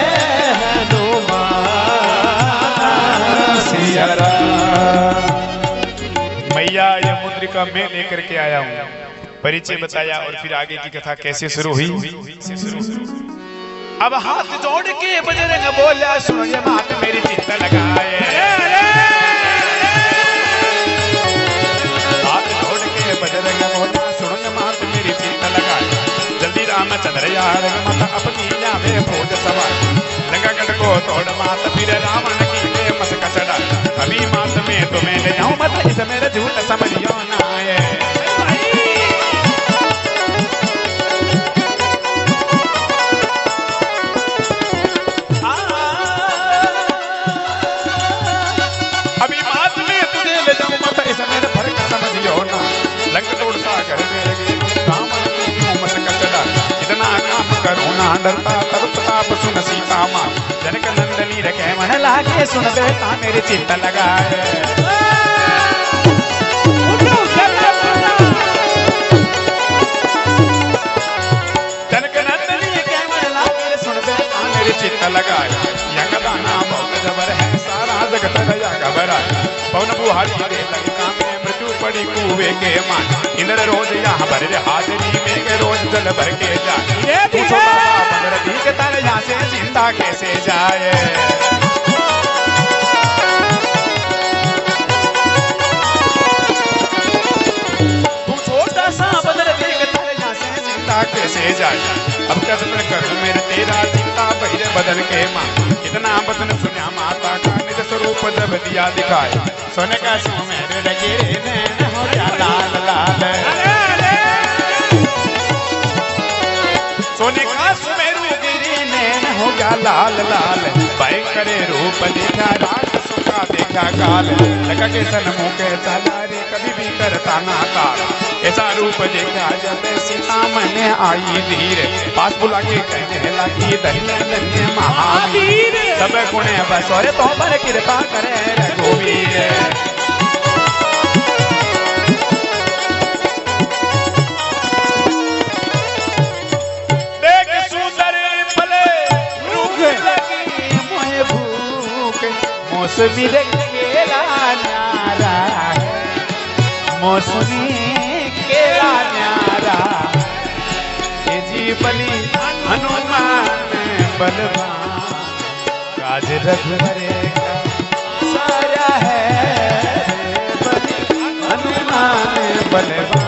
मैया ये मुद्रिका मैं लेकर के आया हूँ। परिचय बताया और फिर आगे की कथा कैसे शुरू हुई। अब हाथ जोड़ के बजरंग बोला सुनो ये मात मेरी चिंता लगाए। हाथ जोड़ के बजरंग बोला सुनो ये मात मेरी चिंता लगाए। जल्दी रामचंद्र यार मत अपनी जावे फूट सवार। लंका गढ़ को तोड़ मात फिर रावण की ले मस्क चढ़ा। अभी मात में तुम्हें ले जाऊं मत इस मेरा झूठ समझियो ना आए। अभी मात में तुझे ले जाऊं मत इस मेरे फर्क समझियो ना। लंका तोड़ता कर मेरे रावण की क्यों मस्क चढ़ा। इतना काम करो ना डरता तब प्रताप सुन सीता मां। जनक नंदनी रखे मन लागे सुन बेटा मेरी चिंता लगाए। जनक नंदनी के मन लागे सुन बेटा मेरी चिंता लगाए। यह दाना बहुत जबर है सारा जगत दया का पवन बुहारी दे लंका में मृत्यु पड़ी कुएं के मान इंद्र रोज यहाँ भर हाजरी में के रोज जल भर के जाए पूछो बाबा के तर यहाँ से जिंदा कैसे जाए कैसे जाए अब कसम करूं मेरे तेरा चिंता बहिरे बदन के माँ इतना बदन सुना माता का निज स्वरूप जब दिया दिखाए सोने का सो मेरे लगे नैन हो गया लाल लाल सोने का सुमेरु गिरी नैन हो गया लाल लाल भयंकर रूप देखा राक्षसों का देखा काल लगा के सनमुख के चला रे कभी भी करता ना काल ऐसा रूप देखा जब सीता मैंने आई धीर पास बुला के कहने लगी धन्य धन्य महावीर सब गुणे बस और तो पर कृपा करे रघुवीर देख सुंदर फले रूप लगी मोहे भूख मौसमी केला न्यारा मौसमी केला न्यारा जी बलि हनुमान बलवान काज रघुवरे का सारा है बलि हनुमान बलवान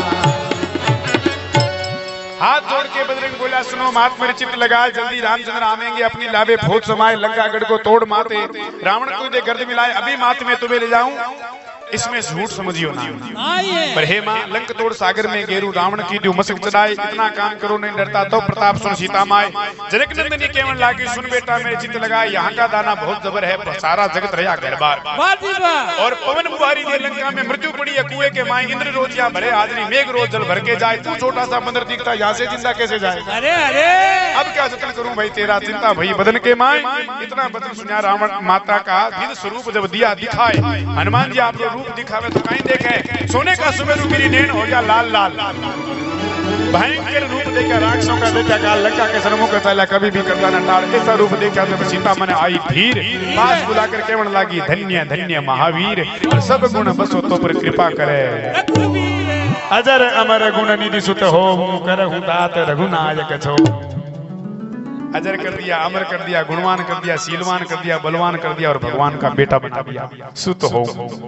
हाथ जोड़ के बजरंग बोला सुनो महात्मा मेरे चित्त लगा जल्दी रामचंद्र आवेंगे अपनी लाभे भोज समाये लंका गढ़ को तोड़ माते रावण को दे गर्द मिलाए अभी मात में तुम्हें ले जाऊं इसमें झूठ समझियो ना पर हे मां लंक तोड़ सागर में गेरू रावण की जो मसक चढ़ाए इतना काम करो नहीं डरता तो प्रताप सुन सीता माए जनक नंदनी केवल लागी सुन बेटा मेरे चित्त लगा यहाँ का दाना बहुत जबर है सारा जगत रहा घर बार और पवन बुहारी दे लंका में मृत्यु पड़ी है कुएं के माए इंद्र रोज यहाँ भरे हाजरी मेघ रोज जल भर के जाए तू छोटा सा बंदर दिखता यहाँ से जिंदा कैसे जाए अरे अरे अब क्या जतन करूं भाई तेरा चिंता भई बदन के माए इतना बदन सुना रावण माता का दिव्य स्वरूप जब दिया दिखाए हनुमान जी आप रूप दिखावे तो कहीं देखे सोने का सुमेरु गिरी नैन हो गया लाल लाल भयंकर रूप देखा राक्षसों का देखा काल लंका के सन्मुख चला कभी भी करता न टाल ऐसा रूप देखा तो सीता मन आई धीर पास बुलाकर केवल लागी धन्य धन्य महावीर और सब गुण बसो तो पर कृपा करे अजर अमर गुण निधि सुत हो करहु दात रघुनायक छो अजर कर दिया अमर कर दिया गुणवान कर दिया शीलवान कर दिया बलवान कर दिया और भगवान का बेटा बना दिया सुत हो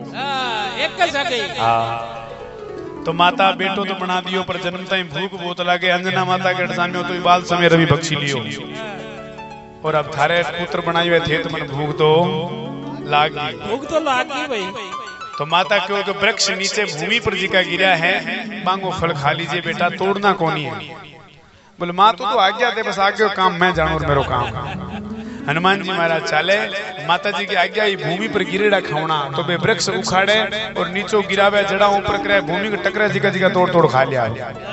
तो माता बेटो तो बना दियो पर जन्म ताई भूख बहुत लागे अंजना माता के अड़सान्यो तो बाल समय रवि बख्शी लियो और अब थारे पुत्र बनाए हुए थे तो मन भूख तो लागी भाई तो माता क्यों तो वृक्ष नीचे भूमि पर जी का गिरा है मांगो फल खा लीजिए बेटा तोड़ना कोनी है बोले माँ तू तो आज्ञा दे बस आगे काम मैं जानू और मेरो काम हनुमान जी महाराज चाले माता जी की आज्ञा ही भूमि पर गिरेड़ा खावना तो बे वृक्ष उखाड़े और नीचो गिरावे जड़ा ऊपर करे भूमि को टकरा जिका जिका तोड़ तोड़ खा लिया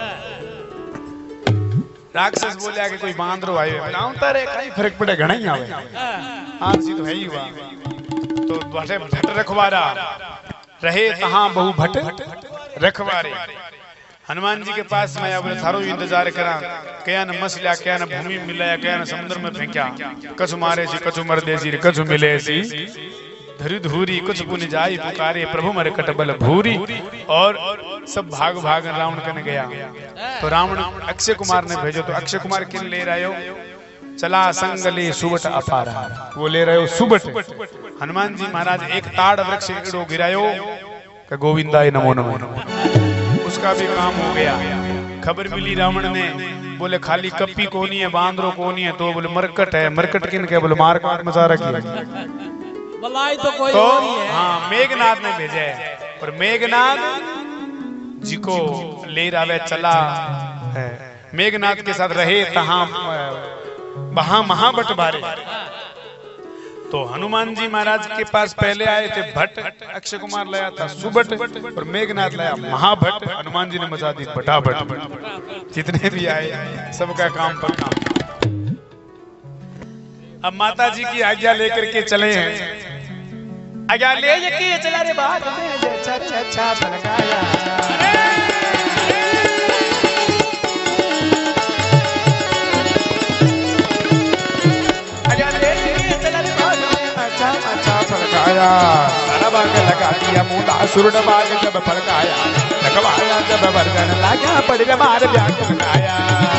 राक्षस बोले कि कोई बांदरो आयो बनाउता रे कई फर्क पड़े घणा ही आवे हां सी तो है ही हुआ तो बाटे भट रखवारा रहे तहां बहु भट रखवारे हनुमान जी के पास मैं अब थारो इंतजार करा क्या न मसलिया क्या न भूमि मिलाया क्या न समुद्र में फेंका कछु मारे सी कछु मर दे सी कछु मिले सी धरी धूरी कुछ पुन जाई पुकारे प्रभु मर कटबल भूरी और सब भाग भाग रावण कने गया तो रावण अक्षय कुमार ने भेजो तो अक्षय कुमार किन ले रहे हो चला संगले सुबट अपारा वो ले रहे हो सुबट हनुमान जी महाराज एक ताड़ वृक्ष एड़ो गिरायो कि गोविंदाय नमो नमो उसका भी काम हो गया खबर मिली रावण ने बोले खाली कप्पी कोनी है बांदरो कोनी है तो बोले मरकट है मरकट किन के बोले मार काट मचा रखी बलाई तो कोई तो और ही है हाँ मेघनाथ ने भेजा है और मेघनाथ जी को ले रावे चला है मेघनाथ के साथ रहे तहां वहां महाभट बारे तो हनुमान जी महाराज के पास पहले आए थे भट्ट अक्षय कुमार लाया था सुबट और मेघनाथ लाया महाभट्ट हनुमान जी ने मचा दी भटाभट जितने भी आए सबका काम पर काम अब माता जी की आज्ञा लेकर के चले हैं आज्ञा ले के चला रे बाग में अच्छा फलकाया सारा बाग लगा दिया मूंदासुर बाग जब फड़काया लगवाया जब वर्जन लागा पड़ मार व्याकुल आया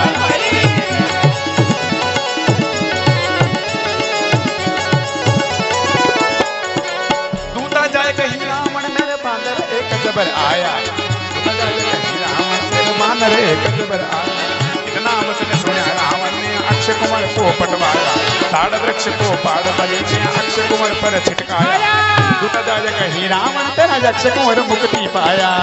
दूता जाए कहीं रावण मेरे बांदर एक जबर आया दूता जाए कहीं रावण मेरे बांदर एक जबर आया इतना वचन सुना रावण ने अक्षय कुमार को पटवाया ताड़ वृक्ष को पाड़ बलि ने अक्षय कुमार पर छिटकाया दूता जाए कहीं रावण तेरा अक्षय कुमार मुक्ति पाया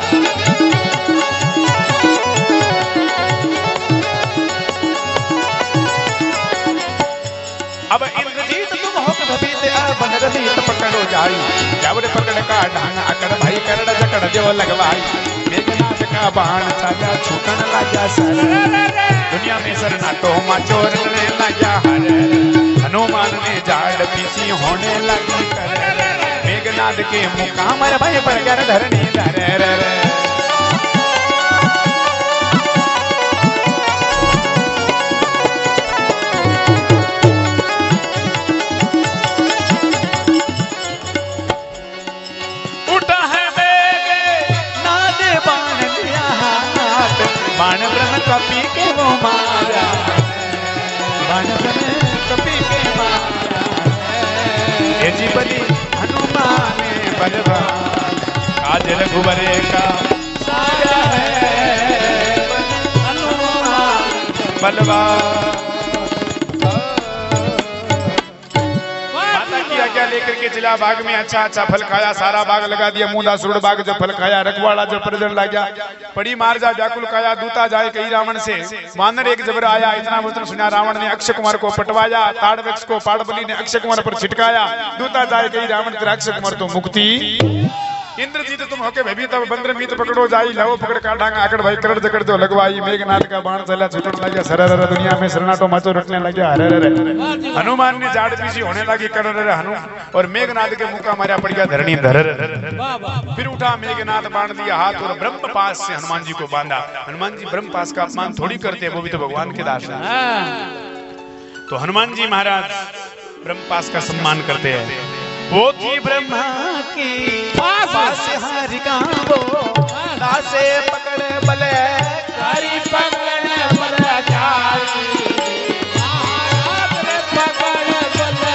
अब इंद्रजीत तुम हो भीते बनरजीत पकड़ो जाई जावरे पकड़ का ढांग अकड़ भाई करड़ जकड़ जो लगवाई मेघनाथ का बाण चाला छूटन लगा सर दुनिया में सरनाटो माचोर ने लगा हर हनुमान ने जाड़ पीछी होने लगी कर मेघनाथ के मुकामर भाई पर कर धरनी धर बाण ब्रह्म कपी के वो मारा बाण ब्रह्म कपी के मारा ये जी बलि हनुमान बलवान आज रघुवरे का साया है हनुमान बलवान क्या लेकर के जिला बाग में अच्छा अच्छा फल खाया सारा बाग लगा दिया मूंदासुर बाग जब फल खाया रखवाड़ा जब प्रजन लाया पड़ी मार जा व्याकुल खाया दूता जाए कई रावण से वानर एक जबर आया इतना वचन सुना रावण ने अक्षय कुमार को पटवाया ताड़ वृक्ष को पाड़ बलि ने अक्षय कुमार पर छिटकाया दूता जाए कई रावण तेरा अक्षय कुमार तो मुक्ति इंद्रजीत तुम होके भयभीत बंदर मीत पकड़ो जाई लहो पकड़ का डांग आकड़ भाई करड़ जकड़ जो लगवाई मेघनाथ का बाण चला छुटन लगा सरर दुनिया में सरनाटो मचो रटने लगा हरे हनुमान ने जाड़ पीछी होने लगी कर हनु और मेघनाथ के मुका मारा पड़ गया धरणी धर फिर उठा मेघनाथ बांध दिया हाथ और ब्रह्म पास से हनुमान जी को बांधा हनुमान जी ब्रह्म पास का अपमान थोड़ी करते वो भी तो भगवान के दास हैं तो हनुमान जी महाराज ब्रह्म पास का सम्मान करते हैं वो थी ब्रह्मा की पास हरि का वो दासे पकड़ बले हरि पकड़ बले जाई पकड़ बले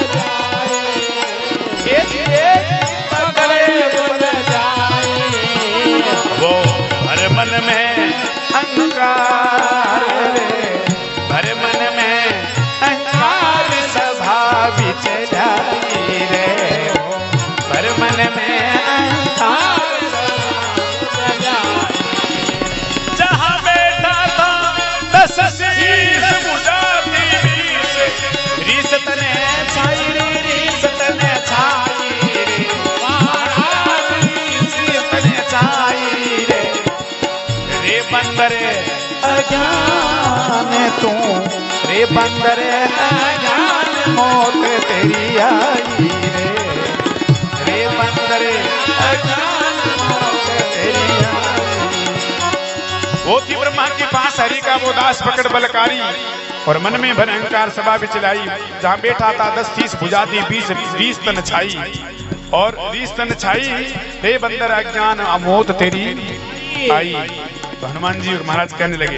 जाई पकड़ बले जाई वो हर मन में अहंकार हर मन में अहंकार सभा बिच जाई रे मन में जहाँ बैठा था 10 शीश बुझाती रीस तने छाई रीस तने छाई रीस तने छाई रे बंदरे अज्ञान तू रे बंदरे अज्ञान मौत तेरी आई रे बंदरे अज्ञान मौत तेरी वो थी ब्रह्मा के पास हरि का वो दास पकड़ बलकारी और मन में भर अहंकार सभा भी चलाई जहाँ बैठा था 10 शीश भुजाती 20 तन छाई और 20 तन छाई हे बंदर अज्ञान अमोत तेरी आई तो हनुमान जी और महाराज कहने लगे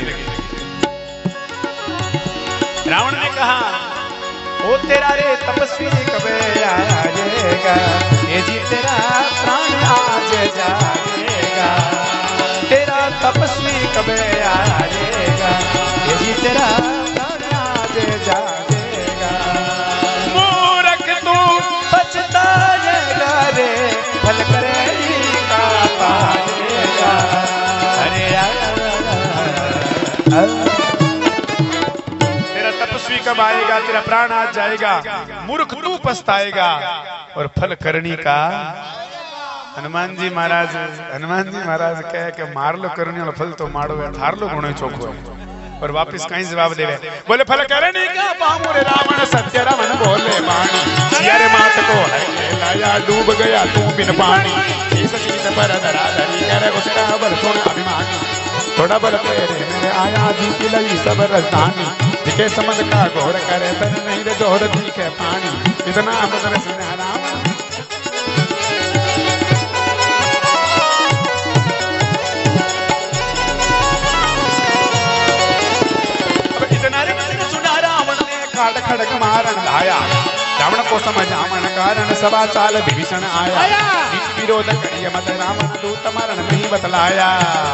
रावण ने कहा ओ तेरा रे तपस्वी कबे आएगा ये जी तेरा प्राण आज जाएगा तेरा तपस्वी कबे आएगा ये जी तेरा प्राण आज जाएगा मूर्ख तू पछताएगा रे फल करे का पाएगा तेरा तपस्वी कब आएगा तेरा प्राण आज जाएगा मूर्ख तू पछताएगा और फल करनी का हनुमान जी महाराज कहे कि मार लो करनी वाला फल तो मारो है थार लो गुण चोखो और वापस कहीं जवाब देवे बोले फल करनी का पामुरे रावण सत्य रावण बोले वाणी सियारे मात को है लाया डूब गया तू बिन पानी इस चीज पर धराधरी करे उसका बल सुन अभिमानी थोड़ा बल तेरे मेरे आया जी की लगी सब राजधानी दिखे समझ का घोर करे तन नहीं रे जोर दिखे पानी इतना मदर सुना राम खड़ग मारन धाया। रावण को समझावन कारण सभा चाल विभीषण आया। नीति विरोध करिय मत रावण दूत मरण नहीं बतलाया।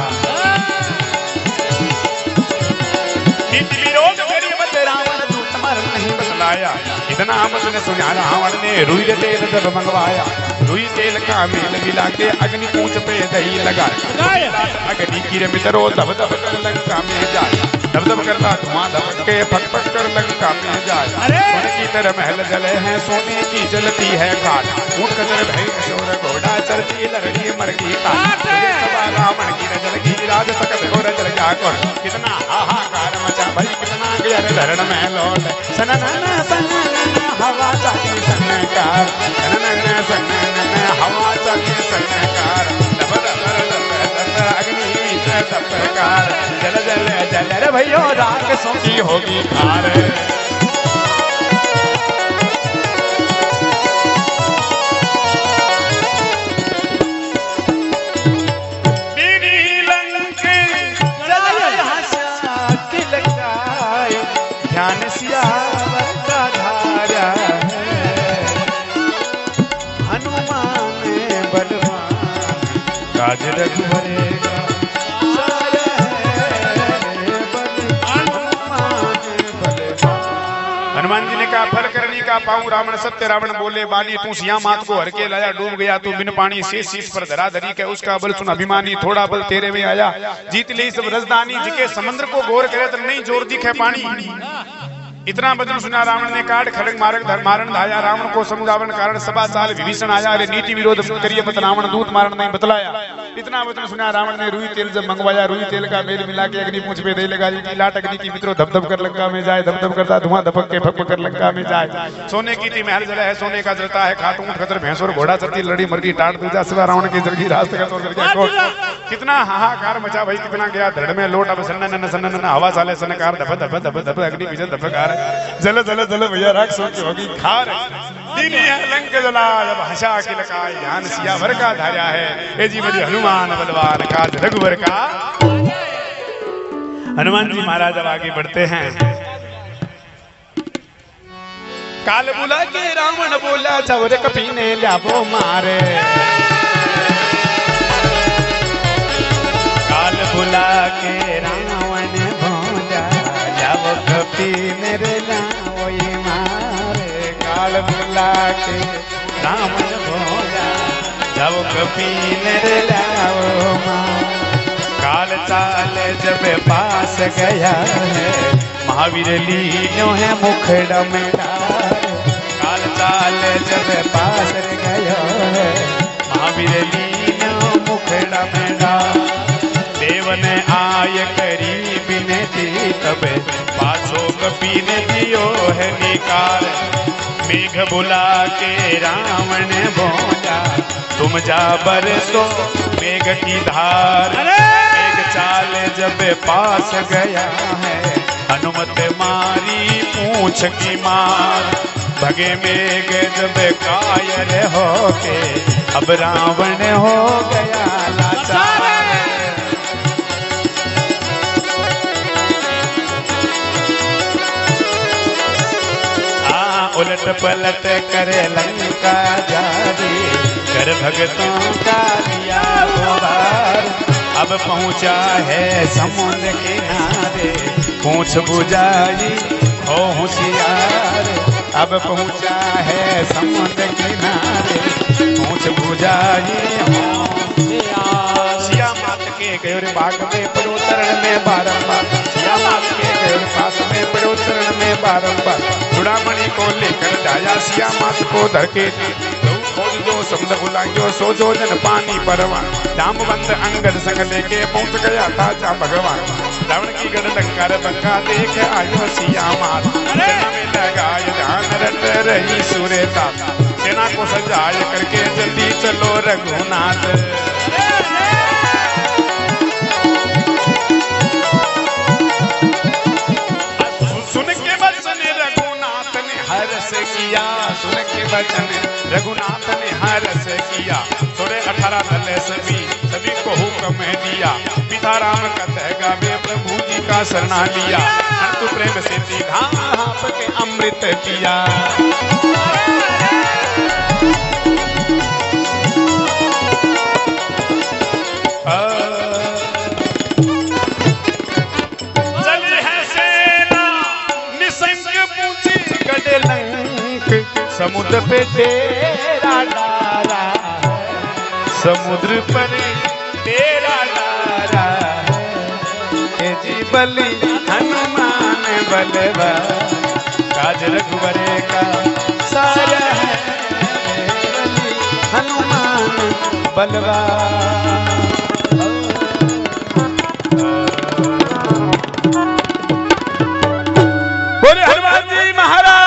नीति विरोध करिय मत रावण दूत मरण नहीं बतलाया। इतना वचन सुना रावण ने रुई तेल जब मंगवाया। रुई तेल का मेल मिला के अग्नि पूंछ पे दही लगाया। अग्नि की मित्रों दब दब कर लंका में जाए। दब दब करता धुआं दबक के फट फट कर लंका में जाए। सोने की तरह महल जले हैं सोने की जलती है घाट। ऊंट कचर भय किशोर घोड़ा चलती लड़की मरगी काट। रावण की नजर की राज सकत हो रजल जाकर। कितना हाहाकार मचा भाई कितना गया धरण में लौट। सनन सनन हवा चाकी सनकार। सनन सनन हवा चाकी सनकार। दब दब दब अग्नि प्रकार। जल जल जल रे भैया राक्षसों की होगी हार। ध्यान सियावर का धारा है। हनुमान बलवान काज रघुवरेगा। हनुमान जी ने कहा फल करने का पाऊं रावण सत्य। रावण बोले बाली तू सिया मात को हर के लाया। डूब गया तू बिन पानी से शीश पर धरा धरी के। उसका बल सुन अभिमानी थोड़ा बल तेरे में आया। जीत ली सब रजधानी जिके समुद्र को गौर करे तो नहीं जोर दिखे पानी। इतना वचन सुना रावण ने काट खड़ग मारक धर मारन धाया। रावण को समझावन कारण सभा साल विभीषण आया। अरे नीति विरोध करिए मत रावण दूत मारन नहीं बतलाया। इतना वचन सुना रावण ने रुई तेल जब मंगवाया। रुई तेल का मेल मिला के अग्नि पूंछ पे दे लगा दी। लाट अग्नि की मित्रों धप धप कर लंका में जाए। धप धप करता धुआं धपक के फक कर लंका में जाए। सोने की थी महल जला है सोने का जलता है। खाट ऊंट खतर भैंस और घोड़ा चलती लड़ी मरगी टाट दूजा सिवा रावण की जलगी रास्ते का तोड़ गया कोट। कितना हाहाकार मचा भाई कितना गया धड़ में लोट। अब सन्न सन्न हवा साले सनकार धप धप धप धप अग्नि पीछे धपकार। जल जल जल भैया राक्षसों की होगी खार। दीनी है लंक जला जब हंसा के लकाय। ध्यान सियावर का धार्या है। ए जी मेरी हनुमान बलवान काज रघुवर का। हनुमान जी महाराज अब आगे बढ़ते हैं। काल बुला के रावण बोला चौर कपी ने लियावो मारे। काल बुला के रावण बोला जावो कपी मेरे लाओ मारे। काल बुला के रावण बोला जावो कपी मेरे लाओ मारे। काल चाल जब पास गया है महावीर लीनो है मुखड़ा में डाल। काल चाल जब पास गया है महावीर लीनो मुखड़ा में डाल। देवन आय करीब ने दी तब पाछो कपी ने दियो है निकाल। मेघ बुला के रावण बोला तुम जा बरसो मेघ की धार। मेघ चाल जब पास गया है हनुमत मारी पूंछ की मार। भगे मेघ जब कायर होके अब रावण हो गया लाचार। उलट पलट करे लंका जारी कर भगतों का दिया उबार। अब पहुंचा है समुद्र किनारे पूंछ बुझाई हो होशियार। अब पहुंचा है समुद्र किनारे पूंछ बुझाई हो होशियार। सिया मात के गौर बाग में पड़ो चरण में बारंबार। सिया मात के गौर पास में पड़ो चरण में बारंबार। चूड़ामणि को लेकर जाया सिया मात को धरके। खोज दो समुद्र बुलायो सो जो जन पानी परवा। जामवंत अंगद संग लेके पहुंच गया ताजा भगवान। रावण की गढ़ लंकार बंका देख आयो सिया मात। सेना में लगाए ध्यान रट रही सुरेता। सेना को सजाए करके जल्दी चलो रघुनाथ। सुन के वचन रघुनाथ ने हर्ष किया। सुन के वचन रघुनाथ ने हर्ष किया। थोड़े 18 दल सभी को हुक्म दिया। पिता राम कथय गावे प्रभु जी का शरणा लिया। तू प्रेम से थी घाप के अमृत पिया। समुद्र पे तेरा डारा, समुद्र पर तेरा डारा, के जी बलि हनुमान बलवा, काज रघुवरे का सारा है, बलि हनुमान बलवा। बोले हनुमान जी महाराज।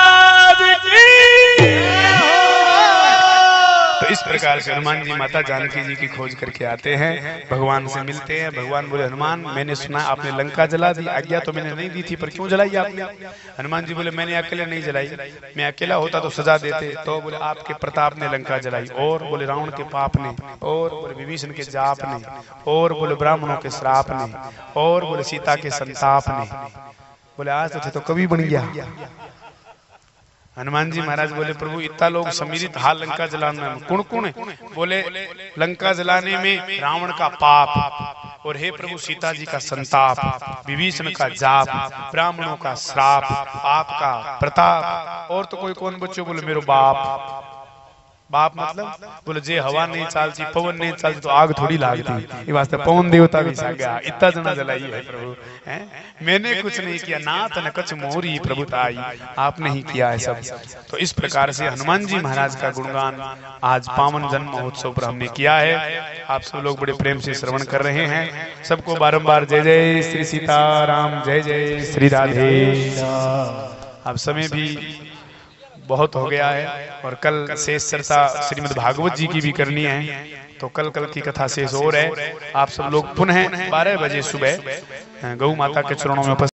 इस प्रकार से हनुमान जी माता जानकी जी की खोज करके आते हैं, भगवान से मिलते हैं। भगवान बोले हनुमान मैंने सुना आपने लंका जला दी, आज्ञा तो मैंने नहीं दी थी पर क्यों जलाई आपने? हनुमान जी बोले मैंने अकेले नहीं जलाई, मैं अकेला होता तो सजा देते। तो बोले आपके प्रताप ने लंका जलाई, और बोले रावण के पाप ने, और बोले विभीषण के जाप ने, और बोले ब्राह्मणों के श्राप ने, और बोले सीता के संताप ने। बोले आज तो थे तो कभी बन गया। हनुमान जी महाराज बोले प्रभु इतना लोग सम्मिलित हाल लंका जलाने में कौन कौन है? बोले लंका जलाने में रावण का पाप, और हे प्रभु सीता जी का संताप, विभीषण का जाप, ब्राह्मणों का श्राप, आपका प्रताप, और तो कोई कौन बच्चों? बोले मेरो बाप। बाप मतलब बोले जे हवा नहीं चलती, पवन नहीं चलती तो आग थोड़ी लागती, ये वास्ते पवन देवता भी सागा इतना जना जलाई है प्रभु। मैंने कुछ नहीं किया, नाथ न कछ मोरी प्रभुताई, आपने ही किया है सब। तो इस प्रकार से हनुमान जी महाराज का गुणगान आज पावन जन्म महोत्सव पर हमने किया है। आप सब लोग बड़े प्रेम से श्रवण कर रहे हैं। सबको बारंबार जय जय श्री सीताराम, जय जय श्री राधे। अब समय भी बहुत हो गया है और कल शेष चर्चा श्रीमद् भागवत जी की भी करनी है, तो कल की कथा शेष और है। आप सब लोग पुनः 12 बजे सुबह गौ माता के चरणों में